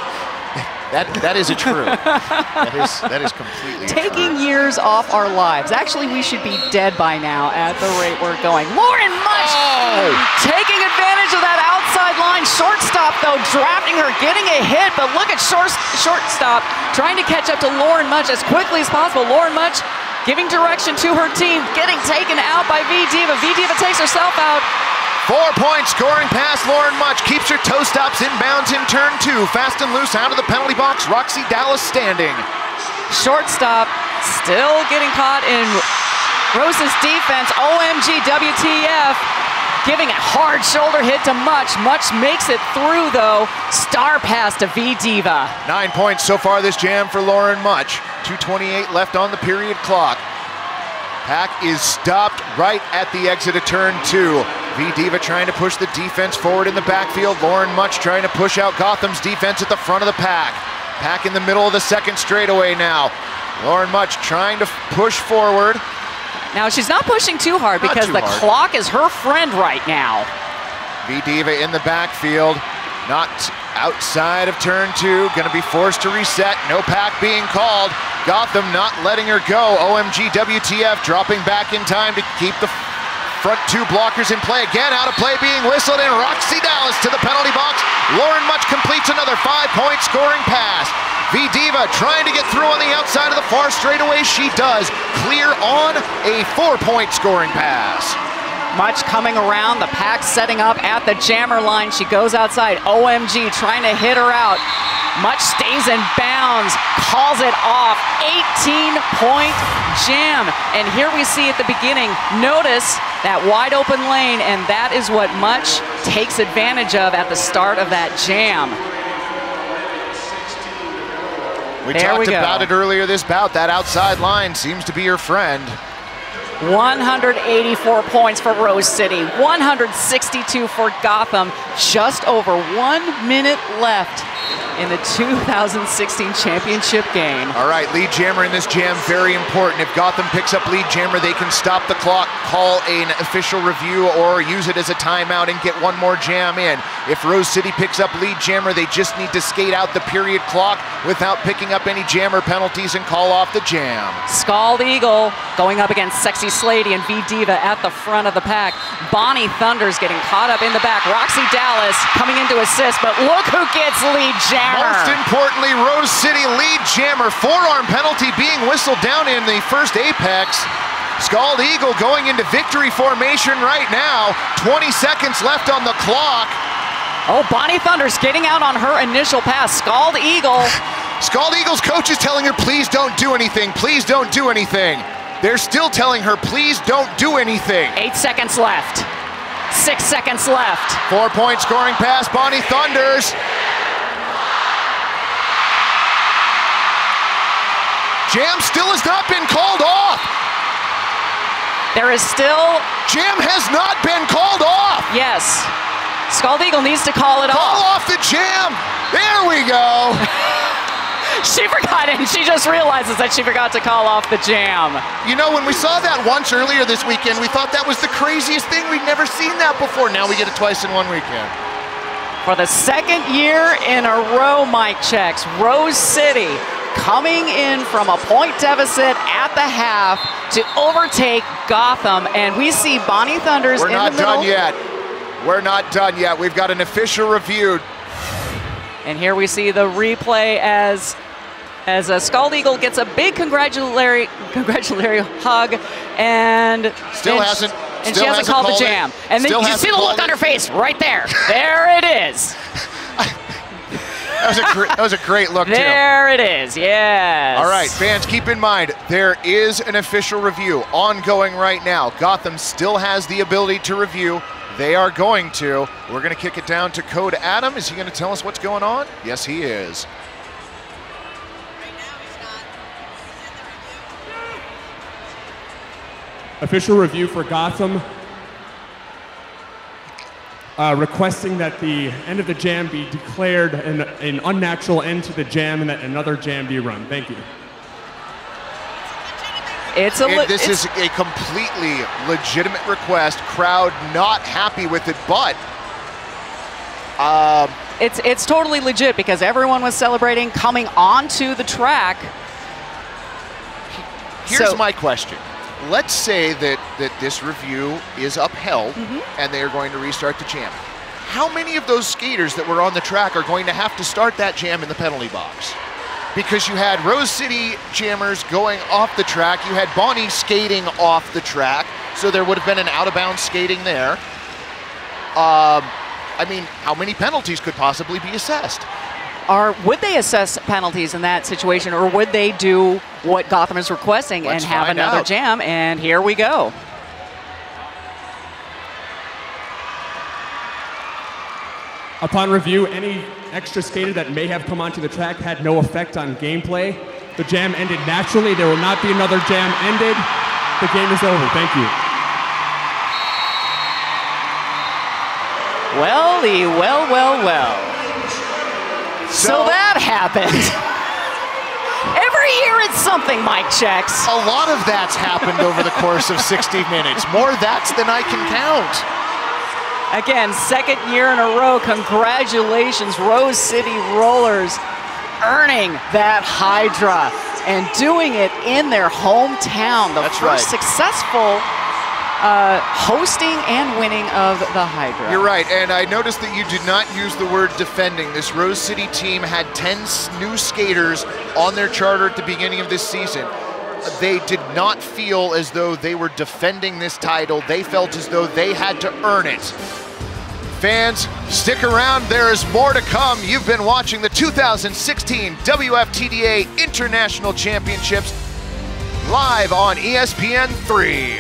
That is a true. that is completely taking true. years off our lives. Actually, we should be dead by now at the rate we're going. Lauren Much taking advantage of that outside line. Shortstop, though, drafting her, getting a hit, but look at shortstop trying to catch up to Lauren Much as quickly as possible. Lauren Much giving direction to her team, getting taken out by Wftda. Wftda takes herself out. 4-point scoring pass. Lauren Much keeps her toe stops inbounds in turn 2. Fast and loose out of the penalty box. Roxy Dallas standing. Shortstop still getting caught in Rose's defense. OMG, WTF. Giving a hard shoulder hit to Much. Much makes it through, though. Star pass to Wftda. 9 points so far this jam for Lauren Much. 2:28 left on the period clock. Pack is stopped right at the exit of turn 2. Wftda trying to push the defense forward in the backfield. Lauren Much trying to push out Gotham's defense at the front of the pack. Pack in the middle of the second straightaway now. Lauren Much trying to push forward. Now she's not pushing too hard because the clock is her friend right now. Wftda in the backfield, not outside of turn 2, gonna be forced to reset. No pack being called. Gotham not letting her go. OMG WTF dropping back in time to keep the front 2 blockers in play. Again, out of play being whistled, and Roxy Dallas to the penalty box. Lauren Much completes another 5-point scoring pass. Wftda trying to get through on the outside of the far straightaway. She does. Clear on a 4-point scoring pass. Much coming around, the pack setting up at the jammer line. She goes outside. OMG trying to hit her out. Much stays in bounds, calls it off. 18-point jam. And here we see at the beginning, notice that wide open lane, and that is what Much takes advantage of at the start of that jam. We talked about it earlier this bout. That outside line seems to be your friend. 184 points for Rose City, 162 for Gotham. Just over 1 minute left in the 2016 championship game. All right, lead jammer in this jam, very important. If Gotham picks up lead jammer, they can stop the clock, call an official review, or use it as a timeout and get one more jam in. If Rose City picks up lead jammer, they just need to skate out the period clock without picking up any jammer penalties and call off the jam. Scald Eagle going up against Sexy Slady and Wftda at the front of the pack. Bonnie Thunder's getting caught up in the back. Roxy Dallas coming in to assist, but look who gets lead jammer. Most importantly, Rose City lead jammer. Forearm penalty being whistled down in the first apex. Scald Eagle going into victory formation right now. 20 seconds left on the clock. Oh, Bonnie Thunder's getting out on her initial pass. Scald Eagle. Scald Eagle's coach is telling her, please don't do anything. Please don't do anything. They're still telling her, please don't do anything. 8 seconds left. 6 seconds left. 4-point scoring pass, Bonnie Thunders. Jam still has not been called off. There is still... Jam has not been called off. Yes. Scald Eagle needs to call it off. Call off the jam. There we go. She forgot it, and she just realizes that she forgot to call off the jam. You know, when we saw that once earlier this weekend, we thought that was the craziest thing. We'd never seen that before. Now we get it twice in one weekend. For the second year in a row, Mike checks, Rose City coming in from a point deficit at the half to overtake Gotham, and we see Bonnie Thunders in the middle. We're not done yet. We're not done yet. We've got an official review. And here we see the replay as Scald Eagle gets a big congratulatory hug, and still hasn't. And she hasn't called the jam. And then you see the look on her face right there. There it is. That was a great look, too. There it is, yes. All right, fans, keep in mind, there is an official review ongoing right now. Gotham still has the ability to review. They are going to. We're going to kick it down to Code Adam. Is he going to tell us what's going on? Yes, he is. Official review for Gotham, requesting that the end of the jam be declared an unnatural end to the jam and that another jam be run. Thank you. This is a completely legitimate request. Crowd not happy with it, but it's totally legit because everyone was celebrating coming onto the track. Here's my question. Let's say that this review is upheld and they are going to restart the jam. How many of those skaters that were on the track are going to have to start that jam in the penalty box? Because you had Rose City jammers going off the track, you had Bonnie skating off the track, so there would have been an out-of-bounds skating there. I mean, how many penalties could possibly be assessed? Would they assess penalties in that situation, or would they do what Gotham is requesting and have another jam? And here we go. Upon review, any extra skater that may have come onto the track had no effect on gameplay. The jam ended naturally. There will not be another jam ended. The game is over. Thank you. Well. So that happened. Every year it's something, Mike checks. A lot of that's happened over the course of 60 minutes. More that's than I can count. Again, second year in a row. Congratulations, Rose City Rollers, earning that Hydra and doing it in their hometown. The first successful hosting and winning of the Hydra. You're right, and I noticed that you did not use the word defending. This Rose City team had 10 new skaters on their charter at the beginning of this season. They did not feel as though they were defending this title. They felt as though they had to earn it. Fans, stick around. There is more to come. You've been watching the 2016 WFTDA International Championships live on ESPN3.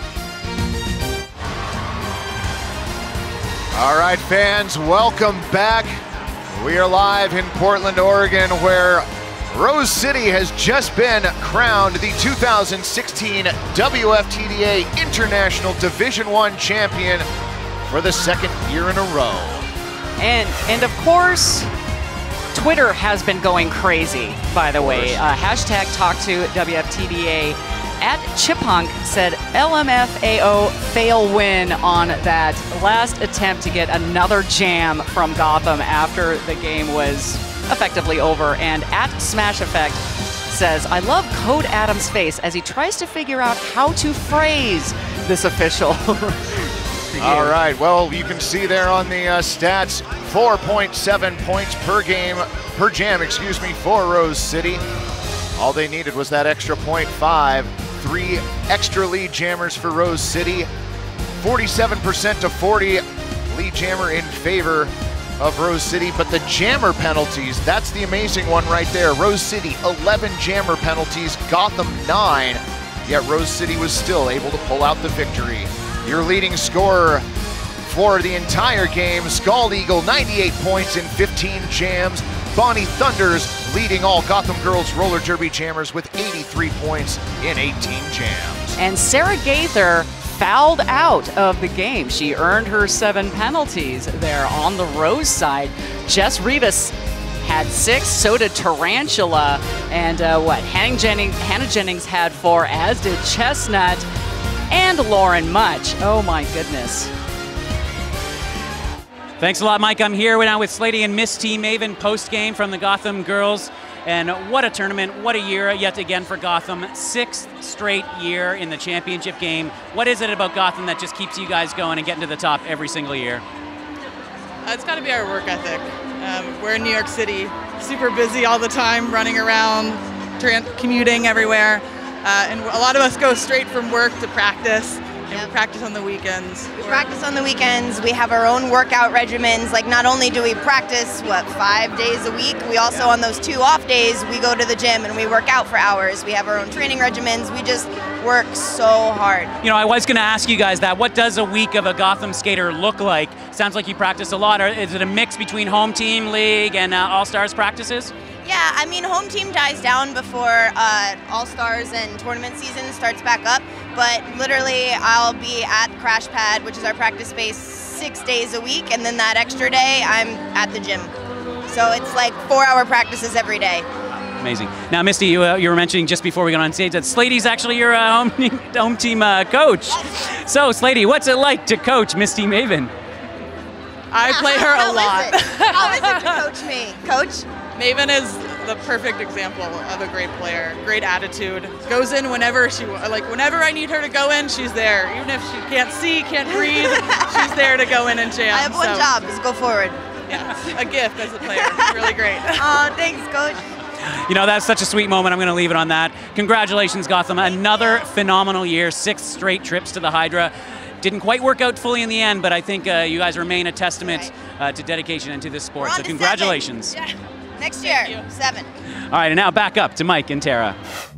All right, fans, welcome back. We are live in Portland, Oregon, where Rose City has just been crowned the 2016 WFTDA International Division I champion for the second year in a row. And of course, Twitter has been going crazy, by the way. Hashtag #TalkToWFTDA @Chiphunk said LMFAO fail win on that last attempt to get another jam from Gotham after the game was effectively over. And @Smash Effect says, I love Code Adam's face as he tries to figure out how to phrase this official. All right, well, you can see there on the stats, 4.7 points per jam, for Rose City. All they needed was that extra 0.5. 3 extra lead jammers for Rose City. 47% to 40 lead jammer in favor of Rose City, but the jammer penalties, that's the amazing one right there. Rose City, 11 jammer penalties, Gotham 9, yet Rose City was still able to pull out the victory. Your leading scorer for the entire game, Scald Eagle, 98 points in 15 jams. Bonnie Thunders leading all Gotham Girls roller derby jammers with 83 points in 18 jams. And Sarah Gaither fouled out of the game. She earned her 7 penalties there on the Rose side. Jess Rivas had 6, so did Tarantula, and Hannah Jennings had 4, as did Chestnut and Lauren Much. Oh my goodness. Thanks a lot, Mike. I'm here now with Slady and Misty Maven post-game from the Gotham girls. And what a tournament, what a year yet again for Gotham. 6th straight year in the championship game. What is it about Gotham that just keeps you guys going and getting to the top every single year? It's got to be our work ethic. We're in New York City, super busy all the time, running around, commuting everywhere. And a lot of us go straight from work to practice. And we practice on the weekends. We practice on the weekends. We have our own workout regimens. Like, not only do we practice, 5 days a week, we also, on those 2 off days, we go to the gym and we work out for hours. We have our own training regimens. We just work so hard. You know, I was going to ask you guys that. What does a week of a Gotham skater look like? Sounds like you practice a lot. Is it a mix between home team, league, and all-stars practices? Yeah, I mean, home team dies down before All-Stars and tournament season starts back up, but literally I'll be at Crash Pad, which is our practice space, 6 days a week, and then that extra day I'm at the gym. So it's like 4-hour practices every day. Amazing. Now, Misty, you were mentioning just before we got on stage that Slady's actually your home team coach. Yes. So, Slady, what's it like to coach Misty Maven? I play her a lot. How is it to coach me? Coach? Maven is the perfect example of a great player. Great attitude. Goes in whenever whenever I need her to go in, she's there. Even if she can't see, can't breathe, she's there to go in and jam. I have one job, is go forward. Yeah, a gift as a player. Really great. Oh, thanks, Coach. You know, that's such a sweet moment. I'm going to leave it on that. Congratulations, Gotham. Another phenomenal year. 6 straight trips to the Hydra. Didn't quite work out fully in the end, but I think you guys remain a testament to dedication and to this sport. So congratulations. Yeah. Next year, 7. All right, and now back up to Mike and Tara.